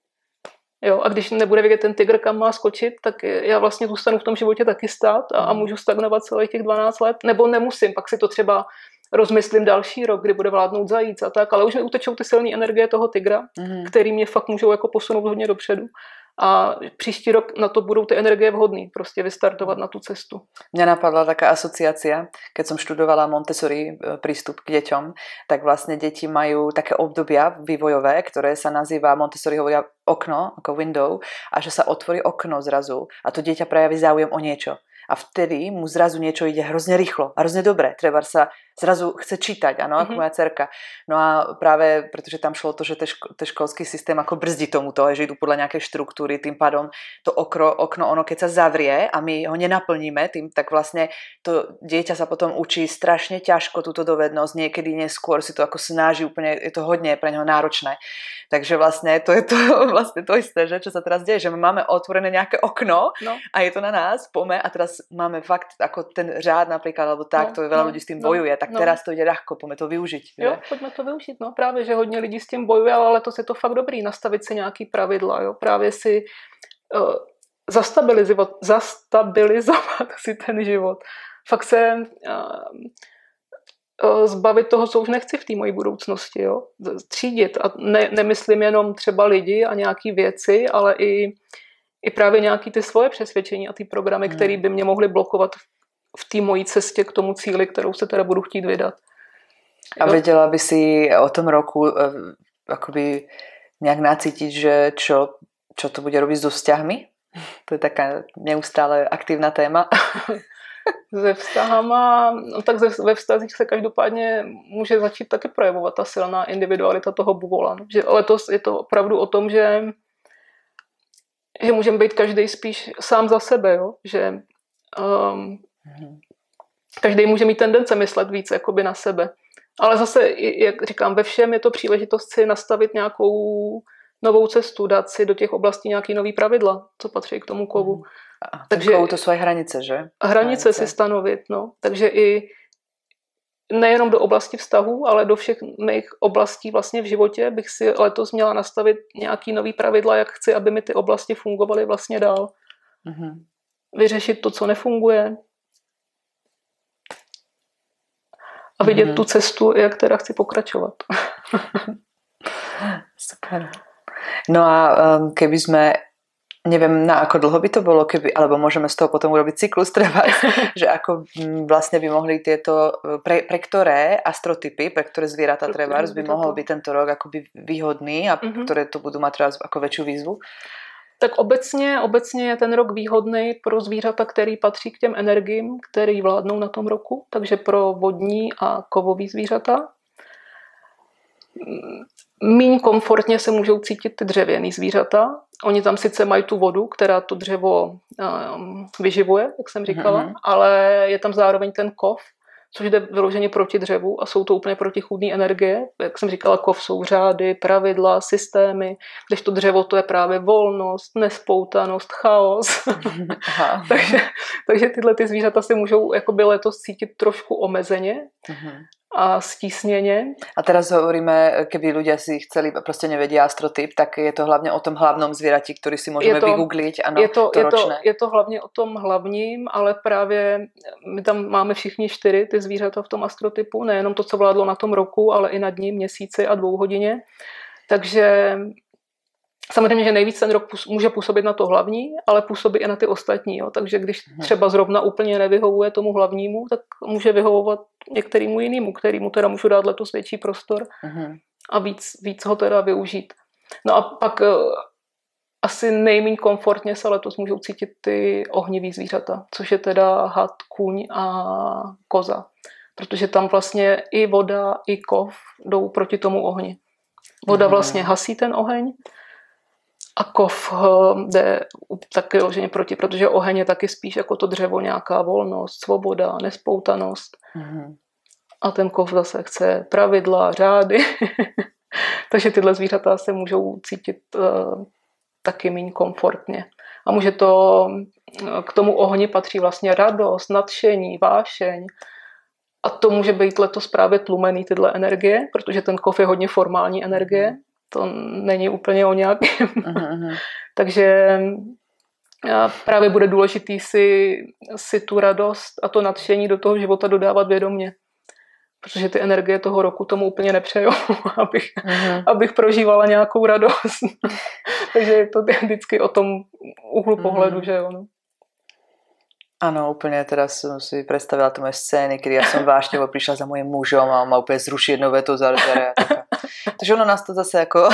Jo, a když nebude vědět ten tygr, kam má skočit, tak já vlastně zůstanu v tom životě taky stát a, a můžu stagnovat celých těch dvanáct let, nebo nemusím, pak si to třeba rozmyslím další rok, kdy bude vládnout zajíc a tak, ale už mi utečou ty silné energie toho tygra, mm-hmm. který mě fakt můžou jako posunout hodně dopředu. A příští rok na to budou ty energie vhodný, prostě vystartovat na tu cestu. Mňa napadla taká asociácia, keď som študovala Montessori prístup k deťom, tak vlastne deti majú také obdobia vývojové, ktoré sa nazýva, Montessori hovoria okno, ako window, a že sa otvorí okno zrazu a to dieťa prejaví záujem o niečo. A vtedy mu zrazu niečo ide hrozne rýchlo a hrozne dobre. Treba sa zrazu chce čítať, áno, ako mm-hmm. moja dcerka. No a práve, pretože tam šlo to, že ten ško- školský systém ako brzdí tomuto, že idú podľa nejakej štruktúry, tým pádom to okro, okno, ono keď sa zavrie a my ho nenaplníme, tým, tak vlastne to dieťa sa potom učí strašne ťažko túto dovednosť, niekedy neskôr si to ako snaží úplne, je to hodne pre neho náročné. Takže vlastne to je to, vlastne to isté, že čo sa teraz deje, že my máme otvorené nejaké okno no. a je to na nás, pome a teraz máme fakt ako ten řád napríklad, alebo tak, no, to je veľa no, ľudí s tým no, bojuje, tak no. teraz to ide ľahko, pome to využiť. Jo, že? Pojďme to využít, no právě, že hodně lidí s tím bojuje, ale letos je to fakt dobrý, nastavit si nějaký pravidla, jo, právě si uh, zastabilizovat, zastabilizovat si ten život. Fakt se uh, uh, zbavit toho, co už nechci v té mojí budoucnosti, jo, třídit a ne, nemyslím jenom třeba lidi a nějaký věci, ale i i právě nějaký ty svoje přesvědčení a ty programy, hmm. které by mě mohly blokovat v té mojí cestě k tomu cíli, kterou se teda budu chtít vydat. A vedela by si o tom roku akoby nejak nacítiť, že čo, čo to bude robiť so vzťahmi? To je taká neustále aktívna téma. Se vztahama, no tak ve vztazích se každopádně může začít taky projevovat ta silná individualita toho buvola. Že letos je to opravdu o tom, že že můžeme být každý spíš sám za sebe, jo? Že um, každý může mít tendence myslet víc jakoby na sebe. Ale zase, jak říkám, ve všem je to příležitost si nastavit nějakou novou cestu, dát si do těch oblastí nějaký nový pravidla, co patří k tomu kovu. A takže to jsou hranice, že? Hranice, hranice si stanovit, no. Takže i nejenom do oblasti vztahů, ale do všech mých oblastí vlastně v životě bych si letos měla nastavit nějaký nový pravidla, jak chci, aby mi ty oblasti fungovaly vlastně dál. Mm-hmm. Vyřešit to, co nefunguje. A vidět mm-hmm. tu cestu, jak teda chci pokračovat. Super. No a um, keby sme neviem, na ako dlho by to bolo, keby, alebo môžeme z toho potom urobiť cyklus treba, že ako vlastne by mohli tieto, pre, pre ktoré astrotypy, pre ktoré zvieratá treba, by mohol byť tento rok akoby výhodný a mm-hmm. ktoré to budú mať teraz ako väčšiu výzvu? Tak obecně, obecně je ten rok výhodný pro zvířata, který patří k těm energiím, který vládnou na tom roku, takže pro vodní a kovový zvířata. Míň komfortně se můžou cítit ty dřevěný zvířata. Oni tam sice mají tu vodu, která to dřevo um, vyživuje, jak jsem říkala, mm-hmm. ale je tam zároveň ten kov, což jde vyloženě proti dřevu a jsou to úplně protichůdné energie. Jak jsem říkala, kov jsou řády, pravidla, systémy, když to dřevo to je právě volnost, nespoutanost, chaos. takže, takže tyhle ty zvířata se můžou jakoby letos cítit trošku omezeně. Mm-hmm. A stísněně. A teraz hovoríme, keby ľudia si chceli, proste nevedia astrotyp, tak je to hlavne o tom hlavnom zvierati, ktorý si môžeme to, vygoogliť. Ano, je, to, to je, to, je to hlavně o tom hlavním, ale právě my tam máme všichni čtyři ty zvířata v tom astrotypu, nejenom to, co vládlo na tom roku, ale i nad ním měsíci a dvouhodině. Takže samozřejmě, že nejvíc ten rok může působit na to hlavní, ale působí i na ty ostatní. Jo. Takže když třeba zrovna úplně nevyhovuje tomu hlavnímu, tak může vyhovovat některému jinému, kterému teda můžu dát letos větší prostor a víc, víc ho teda využít. No a pak asi nejméně komfortně se letos můžou cítit ty ohnivý zvířata, což je teda had, kůň a koza. Protože tam vlastně i voda, i kov jdou proti tomu ohni. Voda vlastně hasí ten oheň, a kov jde taky loženě proti, protože oheň je taky spíš jako to dřevo, nějaká volnost, svoboda, nespoutanost. Mm-hmm. A ten kov zase chce pravidla, řády. Takže tyhle zvířata se můžou cítit uh, taky méně komfortně. A může to, k tomu ohni patří vlastně radost, nadšení, vášeň. A to může být letos právě tlumený tyhle energie, protože ten kov je hodně formální energie. To není úplně o nějakém. Uh-huh. Takže právě bude důležitý si, si tu radost a to nadšení do toho života dodávat vědomě. Protože ty energie toho roku tomu úplně nepřejou, abych, uh-huh. abych prožívala nějakou radost. Takže je to vždycky o tom úhlu pohledu, uh-huh. že jo. No. Áno, úplne teraz som si predstavila to moje scény, kedy ja som vášnevo prišla za mojím mužom a on ma úplne zruší jednou vetou za a Takže ono nás to zase ako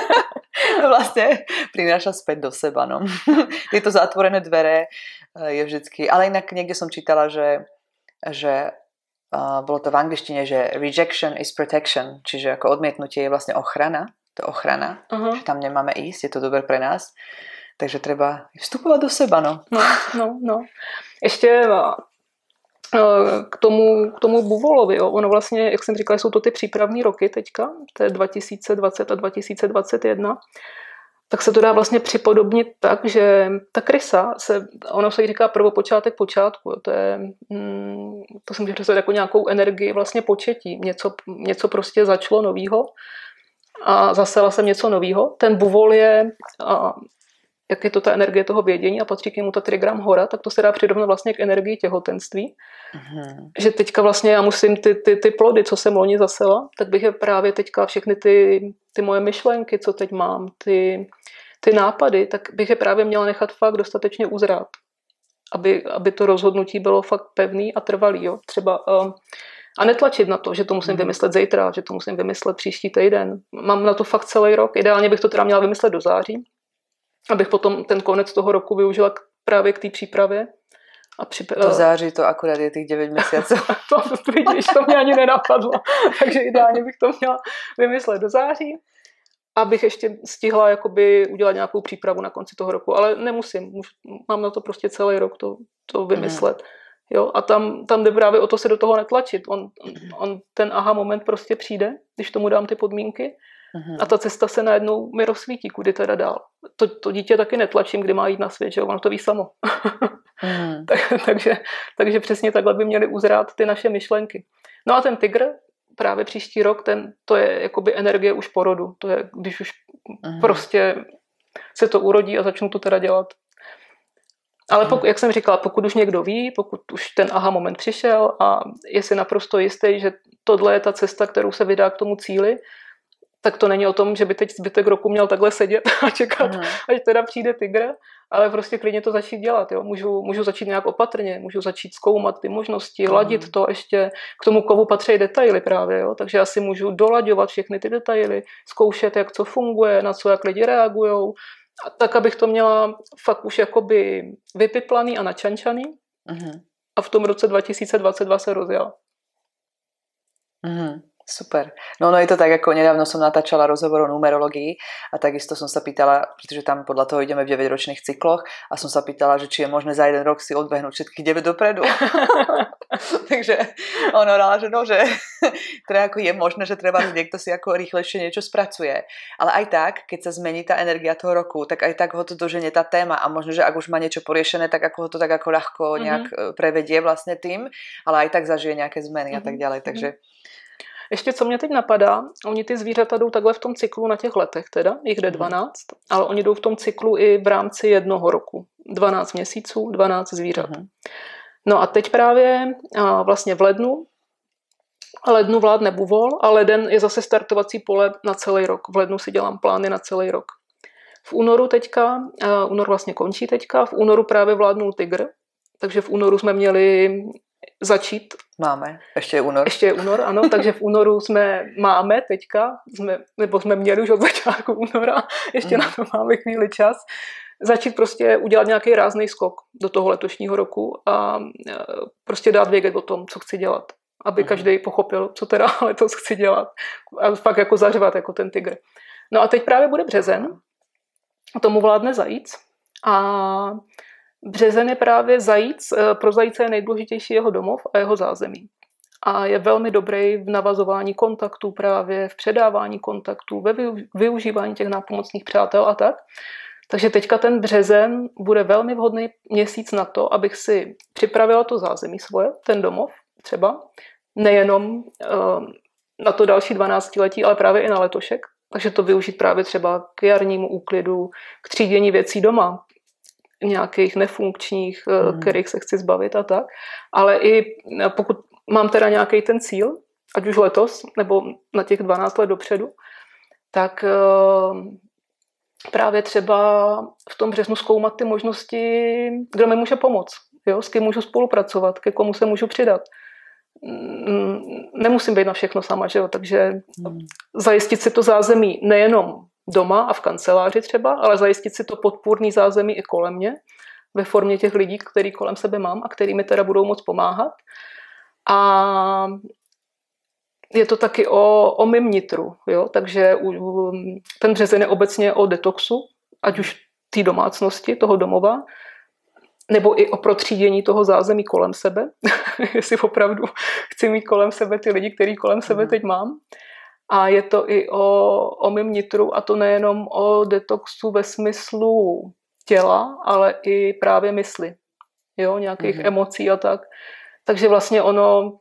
vlastne prináša späť do seba. No. Tieto zatvorené dvere je vždycky... Ale inak niekde som čítala, že, že uh, bolo to v angličtine, že rejection is protection, čiže ako odmietnutie je vlastne ochrana. To je ochrana, uh-huh. že tam nemáme ísť, je to dobré pre nás. Takže treba vstupovat do seba, no. No, no, no. Ještě k tomu, k tomu buvolovi, jo. Ono vlastně, jak jsem říkala, jsou to ty přípravní roky teďka, to je dva tisíce dvacet a dva tisíce dvacet jedna, tak se to dá vlastně připodobnit tak, že ta krysa, se, ono se jí říká prvopočátek počátku, jo. To je, mm, to se může představit jako nějakou energii vlastně početí, něco, něco prostě začalo novýho a zasela jsem něco novýho. Ten buvol je... A, jak je to ta energie toho vědění a patří k němu ta trigram hora, tak to se dá přirovnat vlastně k energii těhotenství. Mm-hmm. Že teďka vlastně já musím ty, ty, ty plody, co jsem loni zasela, tak bych je právě teďka všechny ty, ty moje myšlenky, co teď mám, ty, ty nápady, tak bych je právě měla nechat fakt dostatečně uzrát. Aby, aby to rozhodnutí bylo fakt pevný a trvalý. Jo? Třeba, uh, a netlačit na to, že to musím mm-hmm. vymyslet zítra, že to musím vymyslet příští týden. Mám na to fakt celý rok. Ideálně bych to teda měla vymyslet do září, abych potom ten konec toho roku využila k, právě k té přípravě. A připra- to září to akurát je těch devět měsíců. to, to vidíš, to mě ani nenapadlo. Takže ideálně bych to měla vymyslet do září, abych ještě stihla jakoby udělat nějakou přípravu na konci toho roku. Ale nemusím, mám na to prostě celý rok to, to vymyslet. Mm. Jo, a tam, tam jde právě o to se do toho netlačit. On, on, ten aha moment prostě přijde, když tomu dám ty podmínky. Uhum. A ta cesta se najednou mi rozsvítí, kudy teda dál. To, to dítě taky netlačím, kdy má jít na svět, že ono to ví samo. tak, takže, takže přesně takhle by měly uzrát ty naše myšlenky. No a ten tygr, právě příští rok, ten, to je jakoby energie už porodu. To je, když už uhum. prostě se to urodí a začnu to teda dělat. Ale pokud, jak jsem říkala, pokud už někdo ví, pokud už ten aha moment přišel a je si naprosto jistý, že tohle je ta cesta, kterou se vydá k tomu cíli, tak to není o tom, že by teď zbytek roku měl takhle sedět a čekat, mm. až teda přijde tygr, ale prostě klidně to začít dělat. Jo. Můžu, můžu začít nějak opatrně, můžu začít zkoumat ty možnosti, mm. ladit to ještě. K tomu kovu patří detaily právě, jo. Takže já si můžu dolaďovat všechny ty detaily, zkoušet, jak co funguje, na co jak lidi reagujou, a tak, abych to měla fakt už jakoby vypiplaný a načančaný. Mm. A v tom roce dva tisíce dvacet dva se rozjela. Mm. Super. No, no je to tak, ako nedávno som natáčala rozhovor o numerológii a takisto som sa pýtala, pretože tam podľa toho ideme v deväťročných cykloch a som sa pýtala, že či je možné za jeden rok si odbehnúť všetkých deväť dopredu. Takže ono rála, že no, že teda ako je možné, že treba, že niekto si ako rýchlejšie niečo spracuje. Ale aj tak, keď sa zmení tá energia toho roku, tak aj tak ho to doženie tá téma a možno, že ak už má niečo poriešené, tak ako ho to tak ako ľahko nejak mm-hmm. prevedie vlastne tým, ale aj tak zažije nejaké zmeny mm-hmm. a tak ďalej. Takže ještě co mě teď napadá, oni ty zvířata jdou takhle v tom cyklu na těch letech teda, jich jde dvanáct, ale oni jdou v tom cyklu i v rámci jednoho roku. dvanáct měsíců, dvanáct zvířat. Uh-huh. No a teď právě a vlastně v lednu, lednu vládne buvol a leden je zase startovací pole na celý rok. V lednu si dělám plány na celý rok. V únoru teďka, uh, únor vlastně končí teďka, v únoru právě vládnul tygr, takže v únoru jsme měli začít. Máme, ještě je únor. Ještě je únor, ano, takže v únoru jsme, máme teďka, jsme, nebo jsme měli už od začátku února, ještě mm. na to máme chvíli čas, začít prostě udělat nějaký rázný skok do toho letošního roku a prostě dát vědět o tom, co chci dělat. Aby mm. každý pochopil, co teda letos chci dělat. A fakt jako zařvat jako ten tygr. No a teď právě bude březen, tomu vládne zajíc a březen je právě zajíc, pro zajíce je nejdůležitější jeho domov a jeho zázemí. A je velmi dobrý v navazování kontaktů právě, v předávání kontaktů, ve využívání těch nápomocných přátel a tak. Takže teďka ten březen bude velmi vhodný měsíc na to, abych si připravila to zázemí svoje, ten domov třeba, nejenom uh, na to další dvanáctiletí, ale právě i na letošek. Takže to využít právě třeba k jarnímu úklidu, k třídění věcí doma, nějakých nefunkčních, mm. kterých se chci zbavit a tak. Ale i pokud mám teda nějaký ten cíl, ať už letos, nebo na těch dvanáct let dopředu, tak uh, právě třeba v tom březnu zkoumat ty možnosti, kdo mi může pomoct, jo? S kým můžu spolupracovat, ke komu se můžu přidat. Nemusím být na všechno sama, že jo? Takže mm. zajistit si to zázemí nejenom doma a v kanceláři třeba, ale zajistit si to podpůrný zázemí i kolem mě, ve formě těch lidí, který kolem sebe mám a který mi teda budou moc pomáhat. A je to taky o, o mým nitru, jo? Takže ten březen je obecně o detoxu, ať už té domácnosti, toho domova, nebo i o protřídění toho zázemí kolem sebe, jestli opravdu chci mít kolem sebe ty lidi, který kolem sebe teď mám. A je to i o, o mým nitru, a to nejenom o detoxu ve smyslu těla, ale i právě mysli, jo, nějakých mm-hmm. emocí a tak. Takže vlastně ono,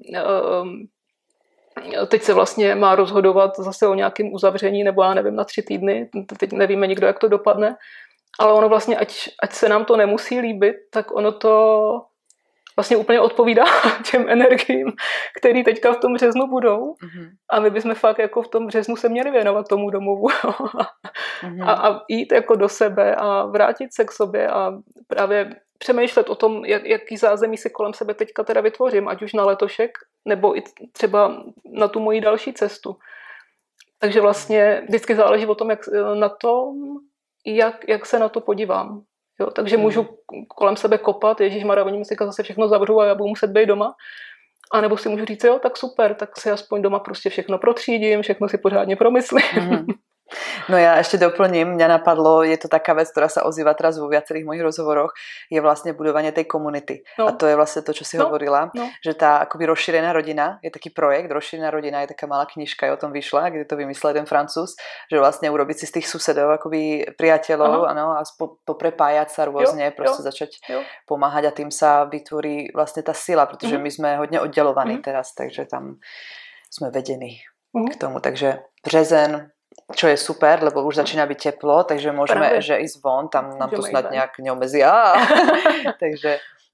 teď se vlastně má rozhodovat zase o nějakém uzavření, nebo já nevím, na tři týdny, teď nevíme nikdo, jak to dopadne, ale ono vlastně, ať, ať se nám to nemusí líbit, tak ono to vlastně úplně odpovídá těm energiím, které teďka v tom březnu budou. Mm-hmm. A my bychom fakt jako v tom březnu se měli věnovat tomu domovu mm-hmm. a, a jít jako do sebe a vrátit se k sobě a právě přemýšlet o tom, jak, jaký zázemí si kolem sebe teďka teda vytvořím, ať už na letošek, nebo i třeba na tu moji další cestu. Takže vlastně vždycky záleží o tom, jak, na tom, jak, jak se na to podívám. Jo, takže můžu kolem sebe kopat, ježišmarja, oni mi si zase všechno zavřou a já budu muset být doma. A nebo si můžu říct, jo, tak super, tak si aspoň doma prostě všechno protřídím, všechno si pořádně promyslím. Mm. No ja ešte doplním, mňa napadlo, je to taká vec, ktorá sa ozýva teraz vo viacerých mojich rozhovoroch, je vlastne budovanie tej komunity. No. A to je vlastne to, čo si no. hovorila, no. že tá akoby rozšírená rodina, je taký projekt, rozšírená rodina, je taká malá knižka, je o tom vyšla, kde to vymyslel jeden Francúz, že vlastne urobiť si z tých susedov akoby priateľov, ano, a poprepájať sa rôzne, jo, proste jo, začať jo. pomáhať a tým sa vytvorí vlastne tá sila, pretože mm-hmm. my sme hodne oddelovaní mm-hmm. teraz, takže tam sme vedení mm-hmm. k tomu. Takže březen, čo je super, lebo už začína byť teplo, takže môžeme, Právě. že ísť von, tam nám to snad nejak neomezia. takže,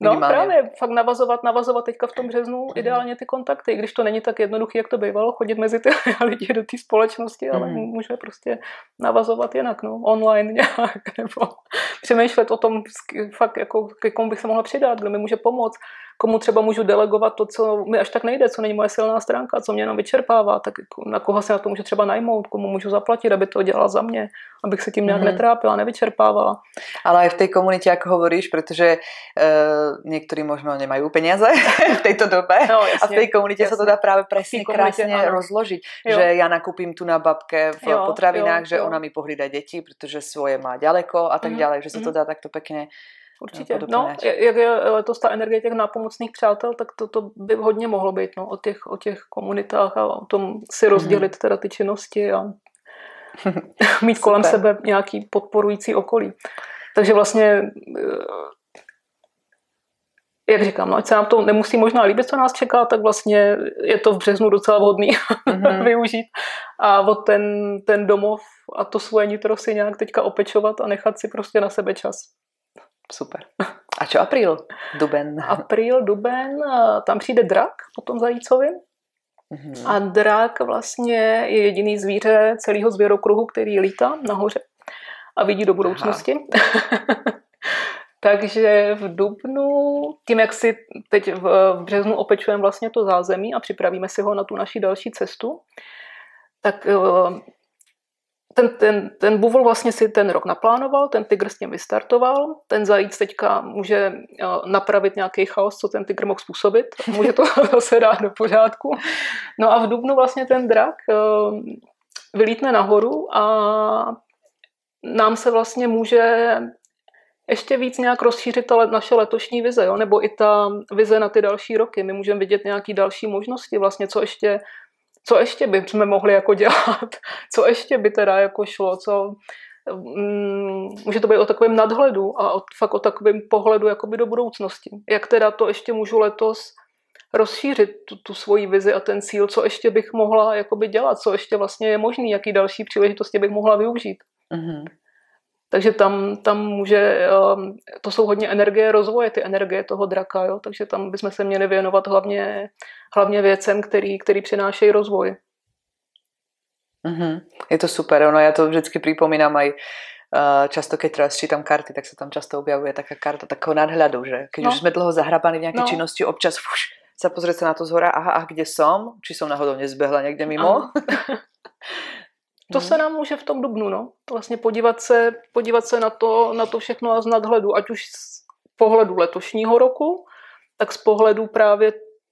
No právě, fakt navazovat, navazovat teďka v tom březnu mm. ideálně ty kontakty, když to není tak jednoduchý, jak to bývalo, chodit mezi ty lidi do té společnosti, ale mm. může prostě navazovat jinak, no, online nějak, nebo přemýšlet o tom, fakt jako, ke komu bych se mohla přidat, kdo mi může pomoct, komu třeba můžu delegovat to, co mi až tak nejde, co není moje silná stránka, co mě jenom vyčerpává, tak na koho se na to můžu třeba najmout, komu můžu zaplatit, aby to dělal za mě, abych se tím nějak mm. netrápila, nevyčerpávala. Ale aj v tej komunite, ako hovoríš, pretože uh, niektorí možno nemajú peniaze v tejto dobe no, jasne, a v tej komunite jasne. Sa to dá práve presne krásne áno. rozložiť, jo. Že ja nakúpim tu na babke v jo, potravinách, jo, že jo. Ona mi pohlída deti, pretože svoje má ďaleko a tak mm. ďalej, že sa to dá takto pekne. Určitě. No, jak je letos ta energie těch nápomocných přátel, tak to, to by hodně mohlo být, no, o těch, o těch komunitách a o tom si rozdělit teda ty činnosti a mít kolem sebe nějaký podporující okolí. Takže vlastně, jak říkám, no, ať se nám to nemusí možná líbit, co nás čeká, tak vlastně je to v březnu docela vhodný mm-hmm. využít a o ten, ten domov a to svoje nitro si nějak teďka opečovat a nechat si prostě na sebe čas. Super. A čo apríl? Duben. Apríl, duben, tam přijde drak po tom zajícovi. Mm-hmm. A drak vlastně je jediný zvíře celého zvěrokruhu, který lítá nahoře a vidí do budoucnosti. Takže v dubnu, tím jak si teď v březnu opečujeme vlastně to zázemí a připravíme si ho na tu naši další cestu, tak ten, ten, ten buvol vlastně si ten rok naplánoval, ten tygr s tím vystartoval, ten zajíc teďka může napravit nějaký chaos, co ten tygr mohl způsobit, může to zase dát do pořádku. No a v dubnu vlastně ten drak vylítne nahoru a nám se vlastně může ještě víc nějak rozšířit ta naše letošní vize, jo? Nebo i ta vize na ty další roky. My můžeme vidět nějaké další možnosti, vlastně co ještě Co ještě bychom mohli jako dělat? Co ještě by teda jako šlo? Co, mm, může to být o takovém nadhledu a o, fakt o takovém pohledu jakoby do budoucnosti. Jak teda to ještě můžu letos rozšířit, tu, tu svoji vizi a ten cíl, co ještě bych mohla jakoby dělat, co ještě vlastně je možný, jaký další příležitosti bych mohla využít. Mm-hmm. Takže tam, tam může, to jsou hodně energie rozvoje, ty energie toho draka, jo? Takže tam bychom se měli věnovat hlavně, hlavně věcem, který, který přinášejí rozvoj. Mm-hmm. Je to super, ono, ja to vždycky pripomínam aj uh, často, keď teraz čítam karty, tak sa tam často objavuje taká karta takého nadhľadu, že keď no. už sme dlho zahrabani v nejakej no. činnosti, občas fuš, sa pozrieť sa na to zhora, aha, a kde som? Či som náhodou nezbehla niekde mimo? To se nám může v tom dubnu, no. Vlastně podívat se, podívat se na to, na to všechno z nadhledu, ať už z pohledu letošního roku, tak z pohledu právě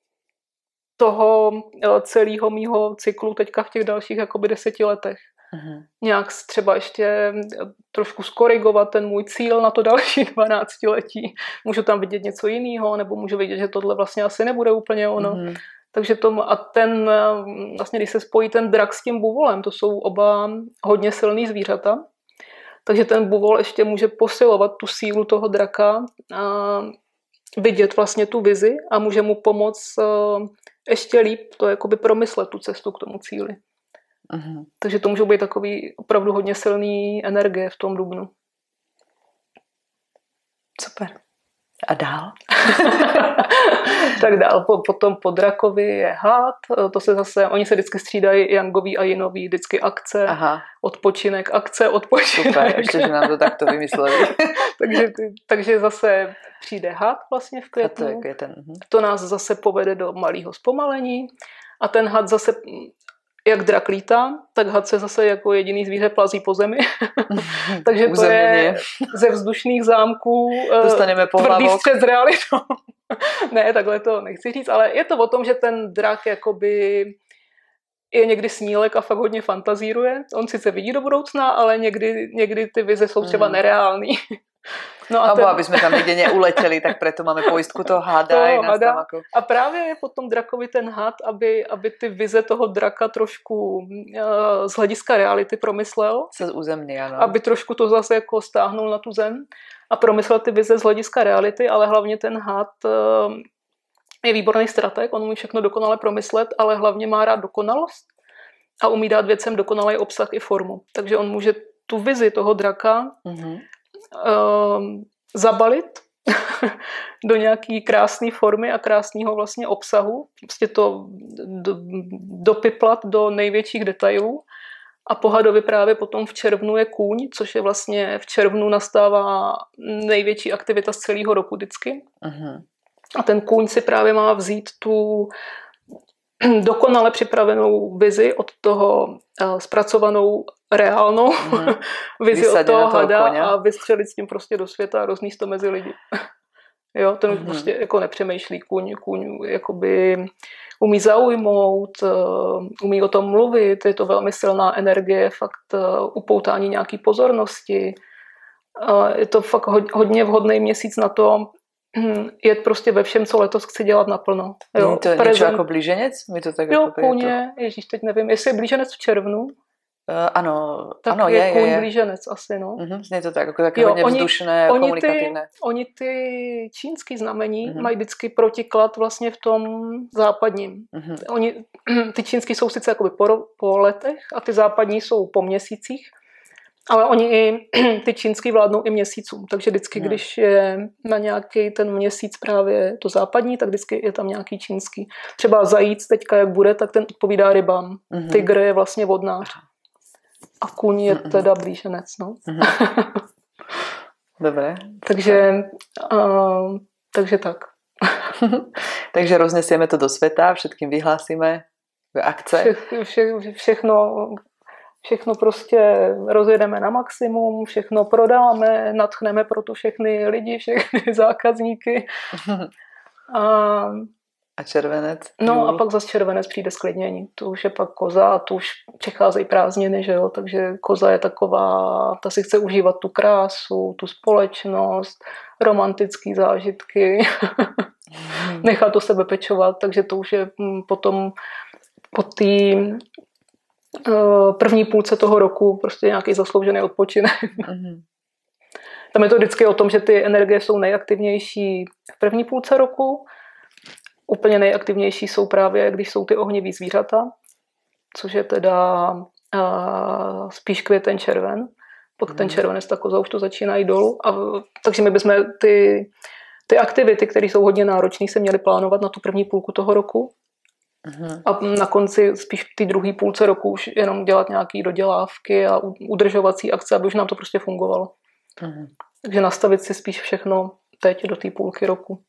toho celého mýho cyklu teďka v těch dalších jakoby deseti letech. Mm-hmm. Nějak třeba ještě trošku skorigovat ten můj cíl na to další dvanáctiletí. Můžu tam vidět něco jiného, nebo můžu vidět, že tohle vlastně asi nebude úplně ono. Mm-hmm. Takže tomu, a ten, vlastně když se spojí ten drak s tím buvolem, to jsou oba hodně silný zvířata, takže ten buvol ještě může posilovat tu sílu toho draka, a vidět vlastně tu vizi a může mu pomoct ještě líp to jakoby promyslet tu cestu k tomu cíli. Uh-huh. Takže to může být takový opravdu hodně silný energie v tom dubnu. Super. A dál? Tak dál. Po, potom po drakovi je had. To se zase, oni se vždycky střídají jangový a jinový, vždycky akce, aha. odpočinek, akce, odpočinek. Super, ještě, že nám to takto vymysleli. takže, takže zase přijde had vlastně v květnu. To, je ten, uh-huh. to nás zase povede do malého zpomalení a ten had zase, jak drak lítá, tak had se zase jako jediný zvíře plazí po zemi. Takže to je ze vzdušných zámků dostaneme tvrdý střed s realitou. Ne, takhle to nechci říct, ale je to o tom, že ten drak jakoby je někdy snílek a fakt hodně fantazíruje. On sice vidí do budoucna, ale někdy, někdy ty vize jsou třeba mm. nereální. No a ten... aby jsme tam někde neuletěli, tak proto máme pojistku toho hada. Toho hada. Jako... A právě je potom drakovi ten had, aby, aby ty vize toho draka trošku uh, z hlediska reality promyslel. Se uzemní, ano. Aby trošku to zase jako stáhnul na tu zem a promyslel ty vize z hlediska reality, ale hlavně ten had uh, je výborný strateg, on umí všechno dokonale promyslet, ale hlavně má rád dokonalost a umí dát věcem dokonalý obsah i formu. Takže on může tu vizi toho draka mm-hmm. Uh, zabalit do nějaký krásné formy a krásného vlastně obsahu. Prostě to do, dopiplat do největších detailů. A po hadovi právě potom v červnu je kůň, což je vlastně v červnu nastává největší aktivita z celého roku vždycky. Uh-huh. A ten kůň si právě má vzít tu dokonale připravenou vizi od toho uh, zpracovanou reálnou mm. vizi od toho hada koně. A vystřelit s tím prostě do světa a rozníst to mezi lidi. Jo, ten mm. prostě jako nepřemýšlí kůň, kůň jakoby umí zaujmout, uh, umí o tom mluvit, je to velmi silná energie, fakt uh, upoutání nějaký pozornosti. Uh, je to fakt hodně vhodný měsíc na to, je prostě ve všem, co letos chci dělat naplno. Jo, je to prezent... něco jako blíženec? My to tak jo, jako kůně, to... ježíš, teď nevím, jestli je blíženec v červnu. Uh, ano, tak ano, je, je, kůň je, je. blíženec asi, no. Uh-huh, je to tak, jako taky hodně oni, vzdušné, oni komunikativné. Ty, oni ty čínský znamení uh-huh. mají vždycky protiklad vlastně v tom západním. Uh-huh. Oni, ty čínský jsou sice jakoby po, po letech a ty západní jsou po měsících, ale oni i ty čínský vládnou i měsícům, takže vždycky, hmm. když je na nějaký ten měsíc právě to západní, tak vždycky je tam nějaký čínský. Třeba zajíc teďka, jak bude, tak ten odpovídá rybám. Hmm. Tygr je vlastně vodnář. A kůň je hmm. teda blíženec, no. Hmm. Dobré. takže, uh, takže tak. Takže roznesieme to do světa, všetkým vyhlásíme akce. Vše, vše, všechno... Všechno prostě rozjedeme na maximum, všechno prodáme, nadchneme pro to všechny lidi, všechny zákazníky. A, a červenec? No jůl. A pak zase červenec přijde sklidnění. To už je pak koza a tu už přicházejí prázdniny, že jo? Takže koza je taková, ta si chce užívat tu krásu, tu společnost, romantické zážitky, nechat o sebe pečovat, takže to už je potom po té první půlce toho roku prostě nějaký zasloužený odpočinek. Mm-hmm. Tam je to vždycky o tom, že ty energie jsou nejaktivnější v první půlce roku. Úplně nejaktivnější jsou právě, když jsou ty ohnivý zvířata, což je teda uh, spíš květen, červen. Pak mm-hmm. ten červenec, ta koza už to začíná jít dolů. A, takže my bychom ty, ty aktivity, které jsou hodně náročné, se měly plánovat na tu první půlku toho roku. Uhum. A na konci spíš v té druhé půlce roku už jenom dělat nějaké dodělávky a udržovací akce, aby už nám to prostě fungovalo. Uhum. Takže nastavit si spíš všechno teď do té půlky roku.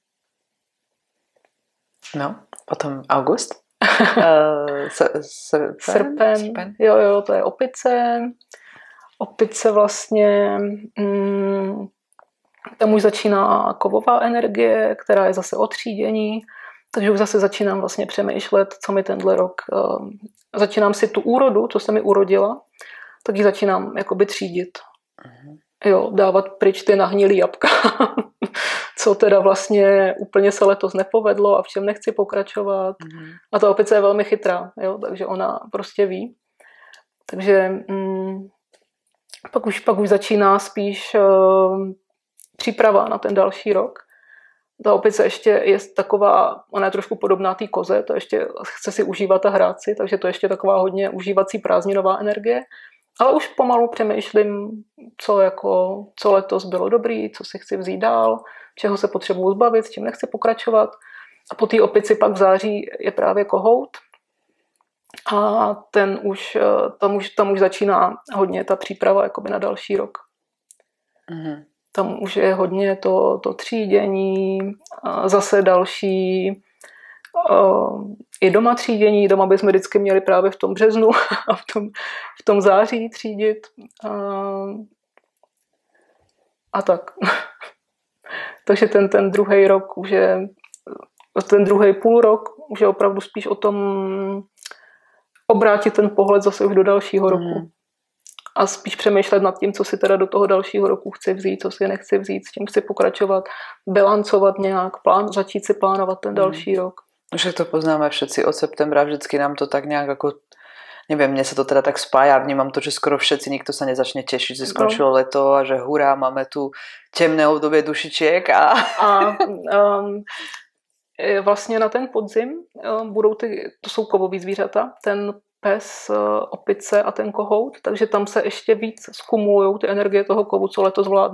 No, potom august? uh, srpen? Srpen. Srpen. Jo, jo, to je opice. Opice vlastně... Mm, tam už začíná kovová energie, která je zase otřídění. Takže už zase začínám vlastně přemýšlet, co mi tenhle rok... Uh, začínám si tu úrodu, co se mi urodila, tak ji začínám jakoby třídit. Uh-huh. Jo, dávat pryč ty nahnilý jabka, co teda vlastně úplně se letos nepovedlo a v čem nechci pokračovat. Uh-huh. A ta opice je velmi chytrá, jo, takže ona prostě ví. Takže mm, pak, už, pak už začíná spíš uh, příprava na ten další rok. Ta opice ještě je taková, ona je trošku podobná té koze, to ještě chce si užívat a hrát si, takže to ještě taková hodně užívací prázdninová energie. Ale už pomalu přemýšlím, co, jako, co letos bylo dobrý, co si chci vzít dál, čeho se potřebuji zbavit, s čím nechci pokračovat. A po té opici pak v září je právě kohout. A ten už, tam, už, tam už začíná hodně ta příprava jakoby na další rok. Mhm. Tam už je hodně to, to třídění, zase další uh, i doma třídění. Doma bychom vždycky měli právě v tom březnu a v tom, v tom září třídit. Uh, a tak. Takže ten, ten druhý rok už je, ten druhý půl rok už je opravdu spíš o tom obrátit ten pohled zase už do dalšího roku. Mm. A spíš přemýšlet nad tím, co si teda do toho dalšího roku chci vzít, co si nechci vzít, s tím chci pokračovat, bilancovat nějak, plán, začít si plánovat ten další mm. rok. Však to poznáme všetci od septembra, vždycky nám to tak nějak jako, neviem, mne sa to teda tak spája, vnímam to, že skoro všetci, nikto sa nezačne tešiť, že skončilo no. leto a že hurá, máme tu temné obdobie dušičiek. A, a um, vlastně na ten podzim um, budou ty, to jsou kovový zvířata, ten pes, opice a ten kohout, takže tam se ještě víc skumulujou ty energie toho kovu, co letos vládnou.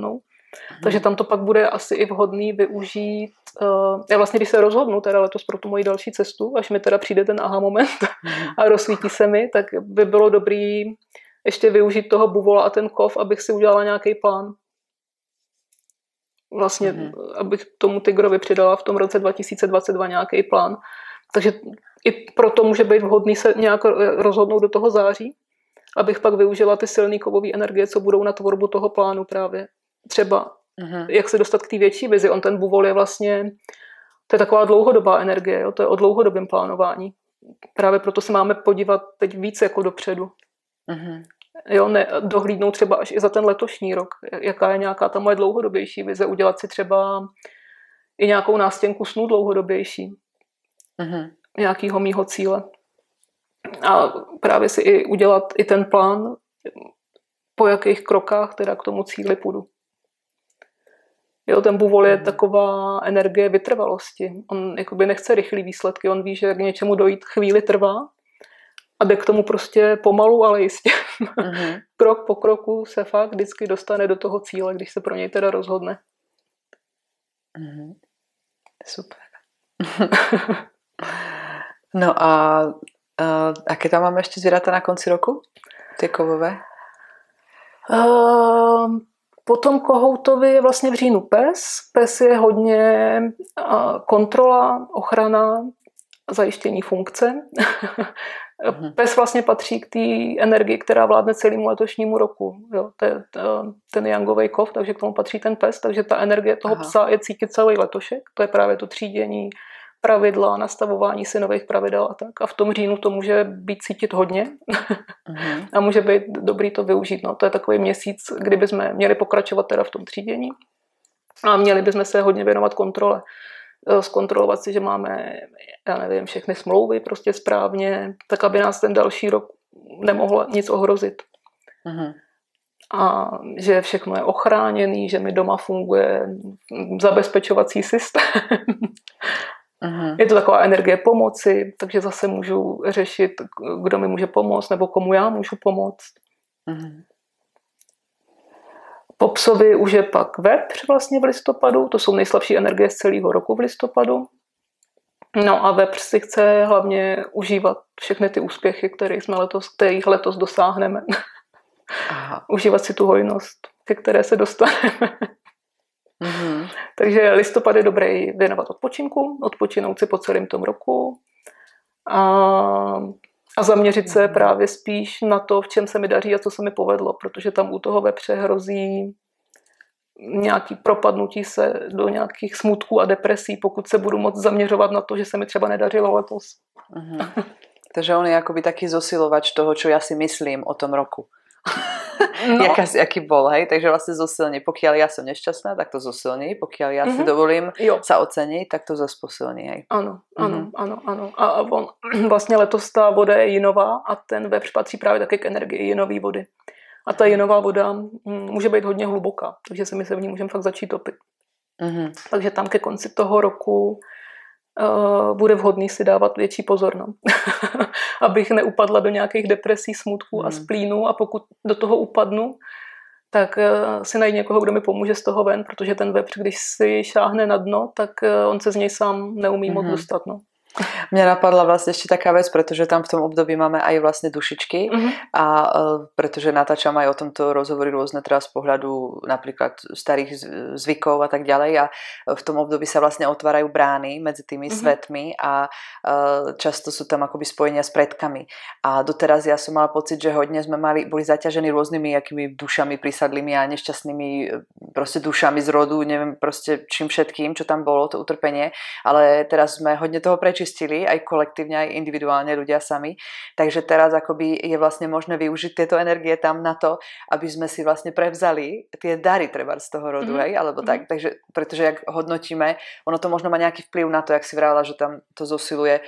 Hmm. Takže tam to pak bude asi i vhodný využít. Uh, já vlastně, když se rozhodnu teda letos pro tu moji další cestu, až mi teda přijde ten aha moment hmm. a rozsvítí se mi, tak by bylo dobrý ještě využít toho buvola a ten kov, abych si udělala nějaký plán. Vlastně, hmm. abych tomu tygrovi přidala v tom roce dva tisíce dvacet dva nějaký plán. Takže i proto může být vhodný se nějak rozhodnout do toho září, abych pak využila ty silné kovové energie, co budou na tvorbu toho plánu právě. Třeba, uh-huh. jak se dostat k té větší vizi. On ten buvol je vlastně, to je taková dlouhodobá energie, jo? To je o dlouhodobém plánování. Právě proto se máme podívat teď víc jako dopředu. Uh-huh. Jo, ne, dohlídnout třeba až i za ten letošní rok, jaká je nějaká ta moje dlouhodobější vize, udělat si třeba i nějakou nástěnku snů dlouhodobější. Uh-huh. Nějakýho mýho cíle. A právě si i udělat i ten plán, po jakých krokách teda k tomu cíli půjdu. Jo, ten buvol je taková energie vytrvalosti. On jakoby nechce rychlý výsledky, on ví, že k něčemu dojít chvíli trvá a jde k tomu prostě pomalu, ale jistě. Mm-hmm. Krok po kroku se fakt vždycky dostane do toho cíle, když se pro něj teda rozhodne. Mm-hmm. Super. No a uh, aké tam máme ještě zvěrata na konci roku? Ty kovové? Uh, potom kohoutovi je vlastně v říjnu pes. Pes je hodně uh, kontrola, ochrana, zajištění funkce. uh-huh. Pes vlastně patří k té energii, která vládne celému letošnímu roku. Jo, to je to, ten jangový kov, takže k tomu patří ten pes. Takže ta energie toho Aha. psa je cítit celý letošek. To je právě to třídění, pravidla, nastavování si nových pravidel a tak. A v tom říjnu to může být cítit hodně uh-huh. a může být dobrý to využít. No, to je takový měsíc, kdy bychom měli pokračovat teda v tom třídění a měli bychom se hodně věnovat kontrole. Zkontrolovat si, že máme, já nevím, všechny smlouvy prostě správně, tak aby nás ten další rok nemohlo nic ohrozit. Uh-huh. A že všechno je ochráněný, že mi doma funguje zabezpečovací systém. Uh-huh. Je to taková energie pomoci, takže zase můžu řešit, kdo mi může pomoct, nebo komu já můžu pomoct. Uh-huh. Po psovi už je pak vepř vlastně v listopadu, to jsou nejslabší energie z celého roku v listopadu. No a vepř si chce hlavně užívat všechny ty úspěchy, kterých jsme letos, kterých letos dosáhneme. Aha. Užívat si tu hojnost, ke které se dostaneme. Mm-hmm. Takže listopad je dobrý věnovat odpočinku, odpočinout si po celém tom roku a, a zaměřit mm-hmm. se právě spíš na to, v čem se mi daří a co se mi povedlo, protože tam u toho vepře hrozí nějaký propadnutí se do nějakých smutků a depresí, pokud se budu moc zaměřovat na to, že se mi třeba nedařilo letos. Mm-hmm. Takže on je akoby taký zosilovač toho, čo ja si myslím o tom roku. No. Jaká, jaký bol, hej? Takže vlastne zosilní. Pokiaľ ja som nešťastná, tak to zosilní. Pokiaľ ja mm-hmm. si dovolím jo. sa oceniť, tak to zase posilní, hej? Ano, ano, mm-hmm. ano, ano. A on, vlastně letos ta voda je jinová a ten vepř patří právě taky k energii jinové vody. A ta jinová voda může být hodně hluboká, takže se my se v ní můžeme fakt začít topit. Mm-hmm. Takže tam ke konci toho roku Uh, bude vhodný si dávat větší pozor, no. Abych neupadla do nějakých depresí, smutků hmm. a splínů a pokud do toho upadnu, tak uh, si najít někoho, kdo mi pomůže z toho ven, protože ten vepř, když si šáhne na dno, tak uh, on se z něj sám neumí hmm. moc dostat, no. Mňa napadla vlastne ešte taká vec, pretože tam v tom období máme aj vlastne dušičky mm-hmm. a uh, pretože natáčam aj o tomto rozhovory rôzne teraz z pohľadu napríklad starých zvykov a tak ďalej a v tom období sa vlastne otvárajú brány medzi tými mm-hmm. svetmi a uh, často sú tam akoby spojenia s predkami a doteraz ja som mala pocit, že hodne sme mali, boli zaťažení rôznymi akými dušami prísadlými a nešťastnými proste dušami z rodu, neviem proste čím všetkým, čo tam bolo, to utrpenie, ale teraz sme hodne toho preč čistili, aj kolektívne, aj individuálne ľudia sami. Takže teraz akoby je vlastne možné využiť tieto energie tam na to, aby sme si vlastne prevzali tie dary treba z toho rodu, mm-hmm. hej, alebo tak. Takže, pretože jak hodnotíme, ono to možno má nejaký vplyv na to, jak si vravela, že tam to zosiluje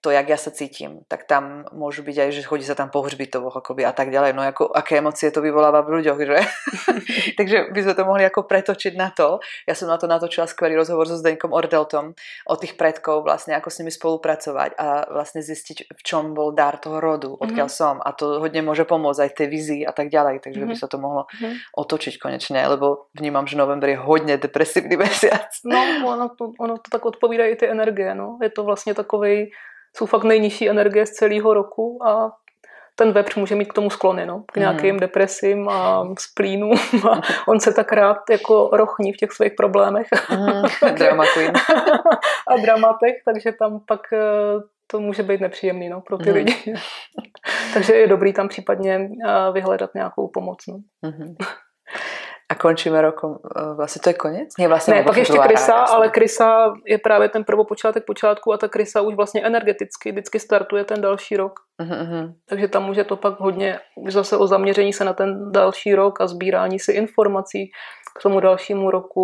to, jak ja sa cítim, tak tam môžu byť aj, že chodí sa tam po hřbitovoch akoby a tak ďalej. No ako, aké emócie to vyvoláva v ľuďoch, že? Takže by sme to mohli ako pretočiť na to. Ja som na to natočila skvelý rozhovor so Zdeňkom Ordeltom o tých predkov, vlastne ako s nimi spolupracovať a vlastne zistiť, v čom bol dar toho rodu, odkiaľ mm-hmm. som. A to hodne môže pomôcť aj tej vízii a tak ďalej. Takže mm-hmm. by sa to mohlo mm-hmm. otočiť konečne, lebo vnímam, že november je hodne depresívny mesiac. No, ono to, ono to tak odpovídá i ty energie, no. Je to vlastně takovej, jsou fakt nejnižší energie z celého roku a ten vepř může mít k tomu sklony, no, k nějakým mm. depresím a splínům a on se tak rád jako rochní v těch svých problémech. Mm, drama queen. A dramatech, takže tam pak to může být nepříjemný, no, pro ty mm. lidi. Takže je dobrý tam případně vyhledat nějakou pomoc, no. Mm-hmm. A končíme rokom, vlastně to je konec? Nie, vlastně ne, pak ještě krysa, ale krysa je právě ten prvopočátek počátku a ta krysa už vlastně energeticky vždycky startuje ten další rok. Uh-huh. Takže tam může to pak hodně už zase o zaměření se na ten další rok a sbírání si informací k tomu dalšímu roku,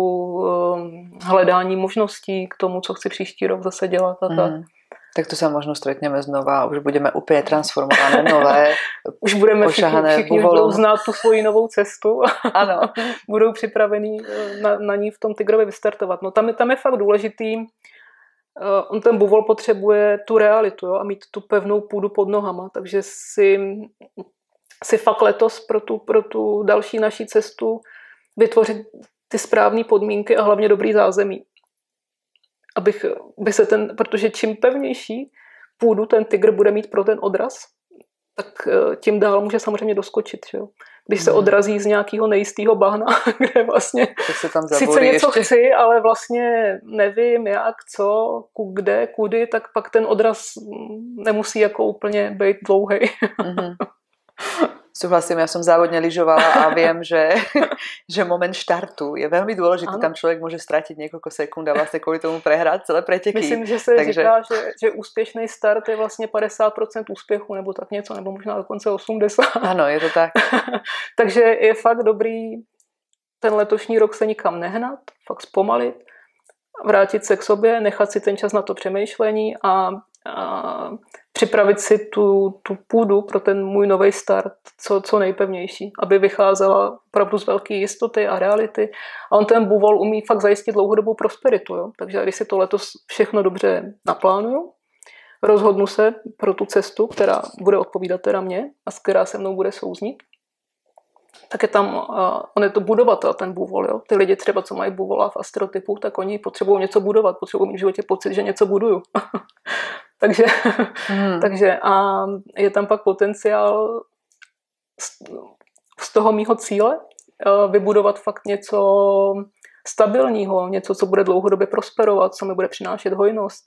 hledání možností k tomu, co chci příští rok zase dělat a tak. Uh-huh. Tak tu sa možno stretneme znova a už budeme úplne transformované, nové, už budeme všichni, všichni budou znát tu svoji novou cestu a ano. budou připravení na, na ní v tom tygrově vystartovat. No tam je, tam je fakt důležitý, uh, on ten buvol potřebuje tu realitu, jo, a mít tu pevnou půdu pod nohama, takže si, si fakt letos pro tu, pro tu další naší cestu vytvořit ty správné podmínky a hlavně dobrý zázemí. Abych, by se ten, protože čím pevnější půdu ten tygr bude mít pro ten odraz, tak tím dál může samozřejmě doskočit. Že? Když se odrazí z nějakého nejistého bahna, kde vlastně se tam sice něco ještě. chci, ale vlastně nevím jak, co, kde, kudy, tak pak ten odraz nemusí jako úplně být dlouhej. Mm-hmm. Súhlasím, ja som závodne lyžovala a viem, že, že moment štartu je veľmi dôležitý. Ano. Tam človek môže stratiť niekoľko sekúnd a vlastne kvôli tomu prehrať celé preteky. Myslím, že se Takže... říká, že, že úspěšný start je vlastně padesát procent úspěchu, nebo tak něco, nebo možná dokonce osmdesát procent. Ano, je to tak. Takže je fakt dobrý ten letošní rok se nikam nehnat, fakt zpomalit, vrátit se k sobě, nechat si ten čas na to přemýšlení a a připravit si tu, tu půdu pro ten můj nový start co, co nejpevnější, aby vycházela opravdu z velké jistoty a reality. A on ten buvol umí fakt zajistit dlouhodobou prosperitu. Jo? Takže když si to letos všechno dobře naplánuju, rozhodnu se pro tu cestu, která bude odpovídat teda mě a s která se mnou bude souznít, tak je tam, uh, on je to budovatel, ten buvol. Jo? Ty lidi třeba, co mají buvola v astrotypu, tak oni potřebují něco budovat, potřebují mít v životě pocit, že něco buduju. takže, hmm. takže a je tam pak potenciál z, z toho mýho cíle uh, vybudovat fakt něco stabilního, něco, co bude dlouhodobě prosperovat, co mi bude přinášet hojnost.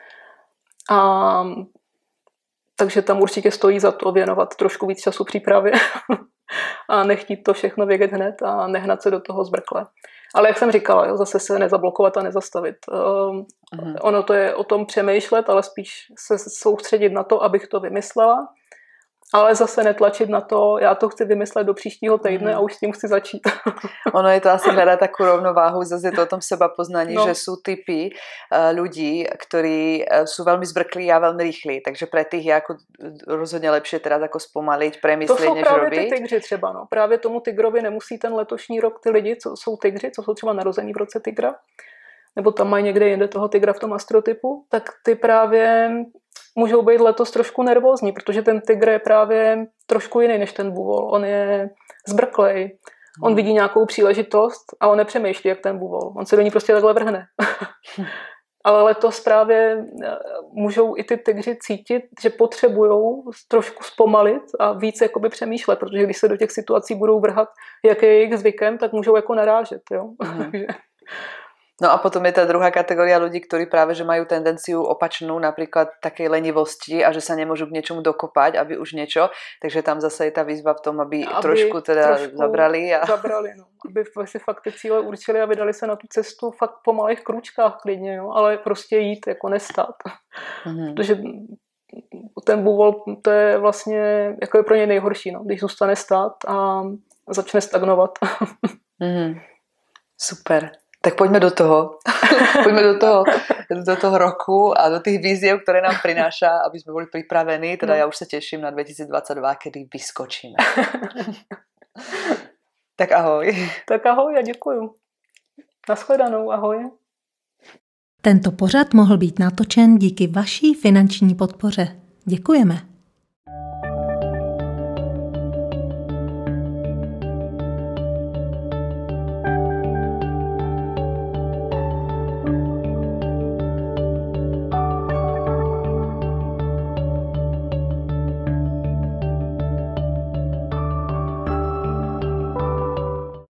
A takže tam určitě stojí za to věnovat trošku víc času přípravě a nechtít to všechno vědět hned a nehnat se do toho zbrkle. Ale jak jsem říkala, jo, zase se nezablokovat a nezastavit. Um, mm. Ono to je o tom přemýšlet, ale spíš se soustředit na to, abych to vymyslela, ale zase netlačit na to, já to chci vymyslet do příštího týdne mm. a už s tím chci začít. Ono je to asi hľadať takú rovnováhu, zase je to o tom seba poznaní, no. že sú typy uh, ľudí, ktorí uh, sú veľmi zbrklí a veľmi rýchli, takže pre tých je ako rozhodne lepšie teraz ako spomaliť, premyslieť, než robiť. To jsou právě ty tygři třeba, no. Právě tomu tygrovi nemusí ten letošní rok ty lidi, co jsou tygři, co jsou třeba narození v roce tygra, nebo tam mají někde jinde toho tygra v tom astrotypu, tak ty právě můžou být letos trošku nervózní, protože ten tygr je právě trošku jiný než ten buvol. On je zbrklej, on vidí nějakou příležitost a on nepřemýšlí jak ten buvol. On se do ní prostě takhle vrhne. Ale letos právě můžou i ty tygři cítit, že potřebujou trošku zpomalit a víc jakoby přemýšlet, protože když se do těch situací budou vrhat, jak je jejich zvykem, tak můžou jako narážet. Jo? Mm. No a potom je tá druhá kategória ľudí, ktorí práve že majú tendenciu opačnú, napríklad takej lenivosti a že sa nemôžu k niečomu dokopať, aby už niečo, takže tam zase je tá výzva v tom, aby, aby trošku teda trošku zabrali. A... Zabrali, no. Aby si fakt ty cíle určili a vydali se na tu cestu fakt po malých krůčkách klidně, jo? Ale prostě jít, jako nestát. Mm-hmm. Protože ten buvol, to je vlastně, jako je pro něj nejhorší, no? Když zůstane stát a začne stagnovat. Mm-hmm. Super. Tak poďme do toho. poďme do toho, do toho roku a do tých víziev, ktoré nám prináša, aby sme boli pripravení. Teda no. Ja už sa teším na dvetisícdvadsaťdva, kedy vyskočíme. Tak ahoj. Tak ahoj a děkuju. Nashledanou, ahoj. Tento pořad mohl být natočen díky vaší finanční podpoře. Děkujeme.